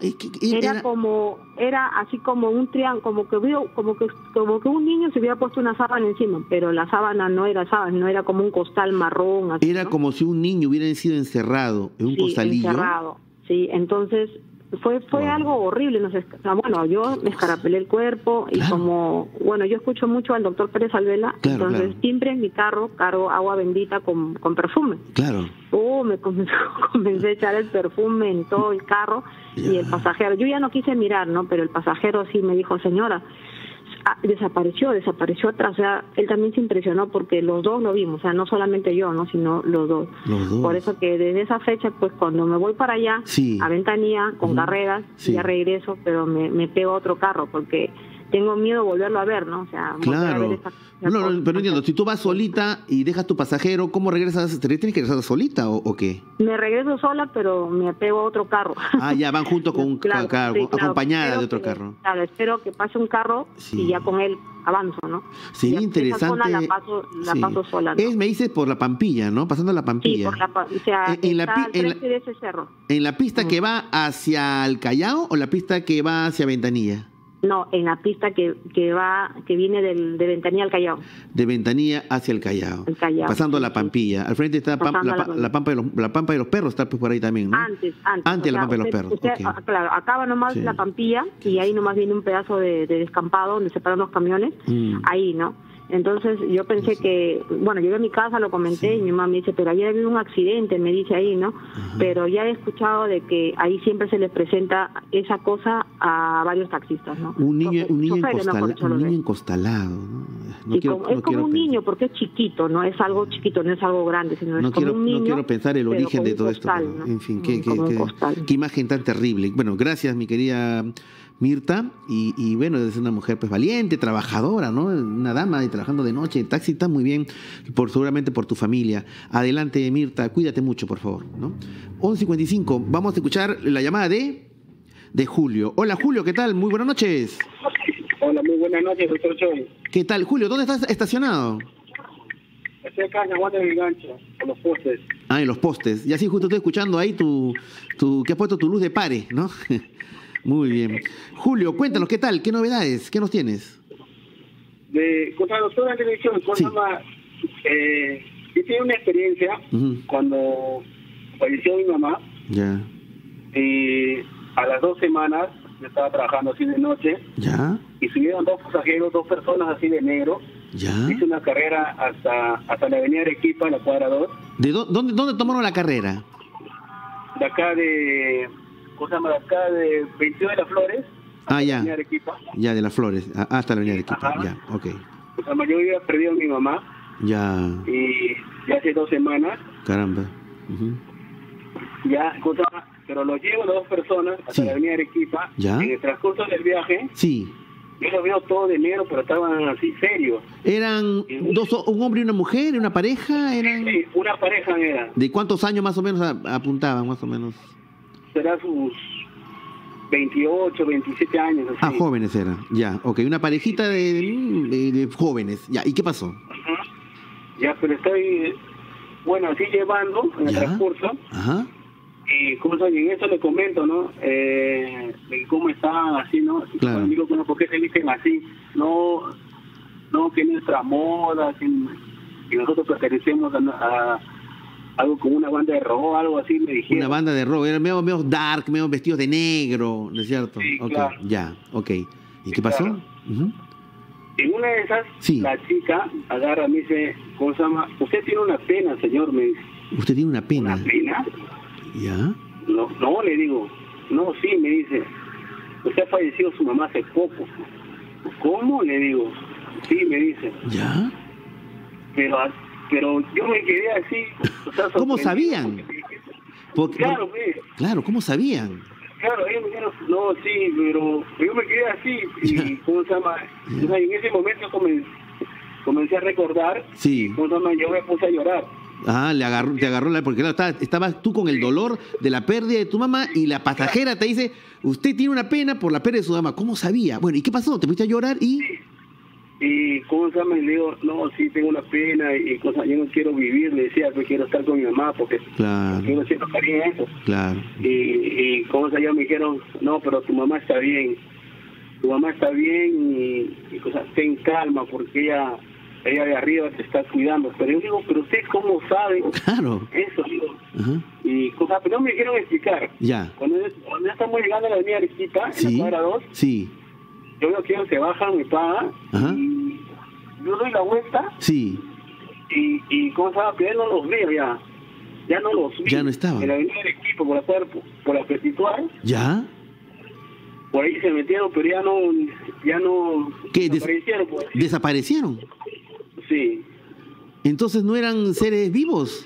Era así como un triángulo, como que un niño se hubiera puesto una sábana encima, pero la sábana no era sábana, no era como un costal marrón. Así, era, ¿no? Como si un niño hubiera sido encerrado en un costalillo. Encerrado, sí. Entonces fue algo horrible. Bueno, yo me escarapelé el cuerpo, y yo escucho mucho al doctor Pérez Alvela, entonces siempre en mi carro cargo agua bendita con perfume. Me comencé a echar el perfume en todo el carro, y el pasajero, yo ya no quise mirar, ¿no? Pero el pasajero sí me dijo, señora, desapareció atrás. O sea, él también se impresionó porque los dos lo vimos, o sea, no solamente yo, no, sino los dos. Por eso que desde esa fecha, pues cuando me voy para allá, a Ventanilla, con carreras, ya regreso, pero me pego a otro carro porque tengo miedo de volverlo a ver, ¿no? O sea, claro. Pero no entiendo, si tú vas solita y dejas tu pasajero, ¿cómo regresas? ¿Tienes que regresar solita o qué? Me regreso sola, pero me apego a otro carro. Ya van junto con un carro, acompañada de otro carro. Claro, espero que pase un carro y ya con él avanzo, ¿no? Sería interesante. Esa zona la paso sola, ¿no? Me dices por la Pampilla, ¿no? Pasando la Pampilla. Sí, o sea, de ese cerro. ¿En la pista que va hacia el Callao o la pista que va hacia Ventanilla? No, en la pista que viene de Ventanilla al Callao. De Ventanilla hacia el Callao. Pasando la Pampilla. Al frente está la Pampa de los Perros, está pues por ahí también, ¿no? Antes la Pampa de los Perros. Claro, acaba nomás la Pampilla y ahí nomás viene un pedazo de descampado donde se paran los camiones. Ahí, ¿no? Entonces yo pensé que, bueno, llegué a mi casa, lo comenté y mi mamá me dice, pero ayer había un accidente, me dice ahí, ¿no? Pero ya he escuchado de que ahí siempre se les presenta esa cosa a varios taxistas, ¿no? Un niño encostalado, ¿no? Es como un niño porque es chiquito, no es algo chiquito, no es algo grande, sino es como un niño. No quiero pensar el origen de todo costal, esto. ¿no? En fin, qué imagen tan terrible. Bueno, gracias, mi querida Mirta, y bueno, es una mujer pues valiente, trabajadora, ¿no? Una dama y trabajando de noche, el taxi está muy bien, seguramente por tu familia. Adelante, Mirta, cuídate mucho, por favor, ¿no? 11:55, vamos a escuchar la llamada de Julio. Hola, Julio, ¿qué tal? Muy buenas noches. Hola, muy buenas noches, doctor Choi. ¿Qué tal, Julio? ¿Dónde estás estacionado? Estoy acá en Aguanta del Gancho, en los postes. En los postes. Y así justo estoy escuchando ahí que has puesto tu luz de pare, ¿no? Muy bien. Julio, cuéntanos, ¿qué tal? ¿Qué novedades? ¿Qué nos tienes? Contra la doctora en televisión, yo tuve una experiencia cuando falleció mi mamá. Ya. Y a las 2 semanas, yo estaba trabajando así de noche. Ya. Y subieron 2 pasajeros, 2 personas así de negro. Ya. Hice una carrera hasta la avenida Arequipa, la cuadra 2. ¿Dónde tomaron la carrera? De acá de... de acá de 22 de las Flores. Ya. Ya, de las Flores, hasta la avenida Arequipa. Ya, ok. Yo había perdido a mi mamá. Ya. Y ya hace 2 semanas. Caramba. Ya, pero los llevo las 2 personas hasta la avenida Arequipa. Ya. En el transcurso del viaje. Sí. Yo los veo todos de negro, pero estaban así serios. ¿Eran un hombre y una mujer, una pareja? Sí, una pareja era. ¿De cuántos años más o menos apuntaban, más o menos? Será sus 28, 27 años. Así. Jóvenes eran, ya, ok. Una parejita de jóvenes, ya. ¿Y qué pasó? Ya, pero estoy, bueno, así llevando en el transcurso. Y en eso le comento, ¿no? De cómo están, así, ¿no? Claro. Digo, bueno, ¿por qué se visten así? No, que nuestra moda, que nosotros pertenecemos a algo como una banda de rock, algo así, me dijeron. Una banda de rock, eran medio dark, medio vestidos de negro, ¿no es cierto? Sí, okay, claro. Ya, ok. ¿Y qué pasó? Claro. En una de esas, la chica agarra, me dice, ¿cómo se llama? Usted tiene una pena, señor, me dice. ¿Usted tiene una pena? ¿Una pena? ¿Ya? No, le digo. No, sí, me dice. Usted ha fallecido su mamá hace poco. ¿Cómo? Le digo. Sí, me dice. ¿Ya? Pero yo me quedé así. O sea, ¿cómo sabían? Claro, ¿cómo sabían? Claro, ellos me dijeron, no, sí, pero yo me quedé así. Y, ¿cómo se llama? O sea, en ese momento comencé a recordar. Sí. ¿Cómo se llama? Yo me puse a llorar. Te agarró porque claro, estabas tú con el dolor de la pérdida de tu mamá y la pasajera te dice, usted tiene una pena por la pérdida de su mamá. ¿Cómo sabía? Bueno, ¿y qué pasó? ¿Te fuiste a llorar y...? Sí. Y ¿cómo se llama? Y le digo, no, sí, tengo una pena y cosas, yo no quiero vivir, le decía, yo quiero estar con mi mamá porque yo no siento cariño a eso. Claro. Y ¿cómo se llama? Me dijeron, no, pero tu mamá está bien y cosas, ten calma porque ella de arriba te está cuidando. Pero yo digo, pero usted cómo sabe eso, digo. Y cosas, pero no me quieren explicar. Ya. Cuando ya estamos llegando a la avenida Arequipa, en la cuadra 2, yo veo que ellos se bajan, me pagan, y yo doy la vuelta, y cómo se llama, pero no los veo ya no los vi. Ya no estaban. En la avenida Arequipa, por la Perpetual. ¿Ya? Por ahí se metieron, pero ya no, ya no desaparecieron. ¿Desaparecieron? Sí. Entonces no eran seres vivos.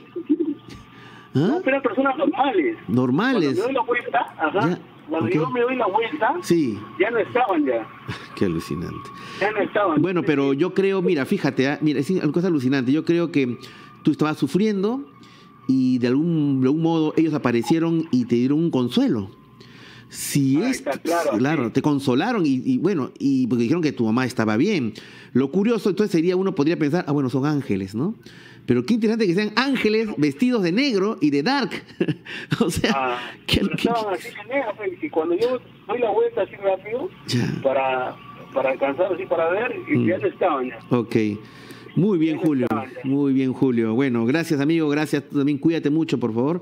No, eran personas normales. Normales. Cuando me doy la vuelta, cuando yo me doy la vuelta, ya no estaban ya. Qué alucinante. Ya no estaban. Bueno, pero yo creo, mira, fíjate, mira, es una cosa alucinante. Yo creo que tú estabas sufriendo y de algún modo ellos aparecieron y te dieron un consuelo. Si claro, te consolaron y bueno, y porque dijeron que tu mamá estaba bien. Lo curioso entonces uno podría pensar, bueno, son ángeles, ¿no? Pero qué interesante que sean ángeles vestidos de negro y de dark. O sea, estaban así de negro, y cuando yo doy la vuelta así rápido para alcanzar así para ver, y ya no estaban ya. Ok. Muy bien, Julio. Muy bien, Julio. Bueno, gracias, amigo. Gracias. Tú también cuídate mucho, por favor.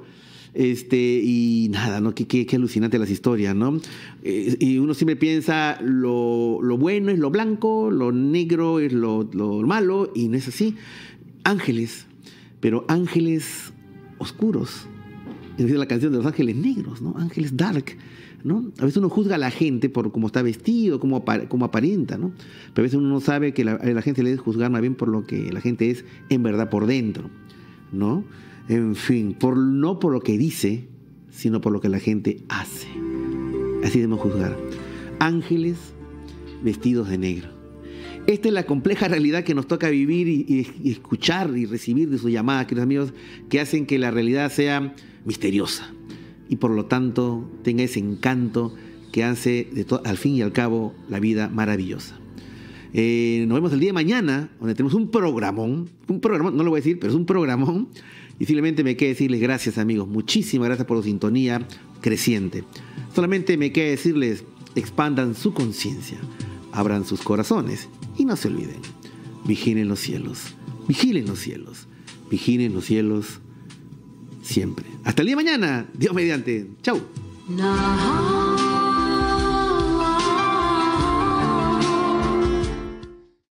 Y nada, ¿no? Qué alucinante las historias, ¿no? Y uno siempre piensa lo bueno es lo blanco, lo negro es lo malo, y no es así. Ángeles, pero ángeles oscuros. Es la canción de los ángeles negros, ¿no? Ángeles dark, ¿no? A veces uno juzga a la gente por cómo está vestido, cómo aparenta, ¿no? Pero a veces uno no sabe que la gente le debe juzgar más bien por lo que la gente es en verdad por dentro, ¿no? En fin, no por lo que dice, sino por lo que la gente hace. Así debemos juzgar. Ángeles vestidos de negro. Esta es la compleja realidad que nos toca vivir y escuchar y recibir de sus llamadas, queridos amigos, que hacen que la realidad sea misteriosa y por lo tanto tenga ese encanto que hace al fin y al cabo la vida maravillosa. Nos vemos el día de mañana, donde tenemos un programón, no lo voy a decir, pero es un programón. Y simplemente me queda decirles gracias, amigos. Muchísimas gracias por su sintonía creciente. Solamente me queda decirles, expandan su conciencia, abran sus corazones y no se olviden. Vigilen los cielos, vigilen los cielos, vigilen los cielos siempre. Hasta el día de mañana. Dios mediante. Chau.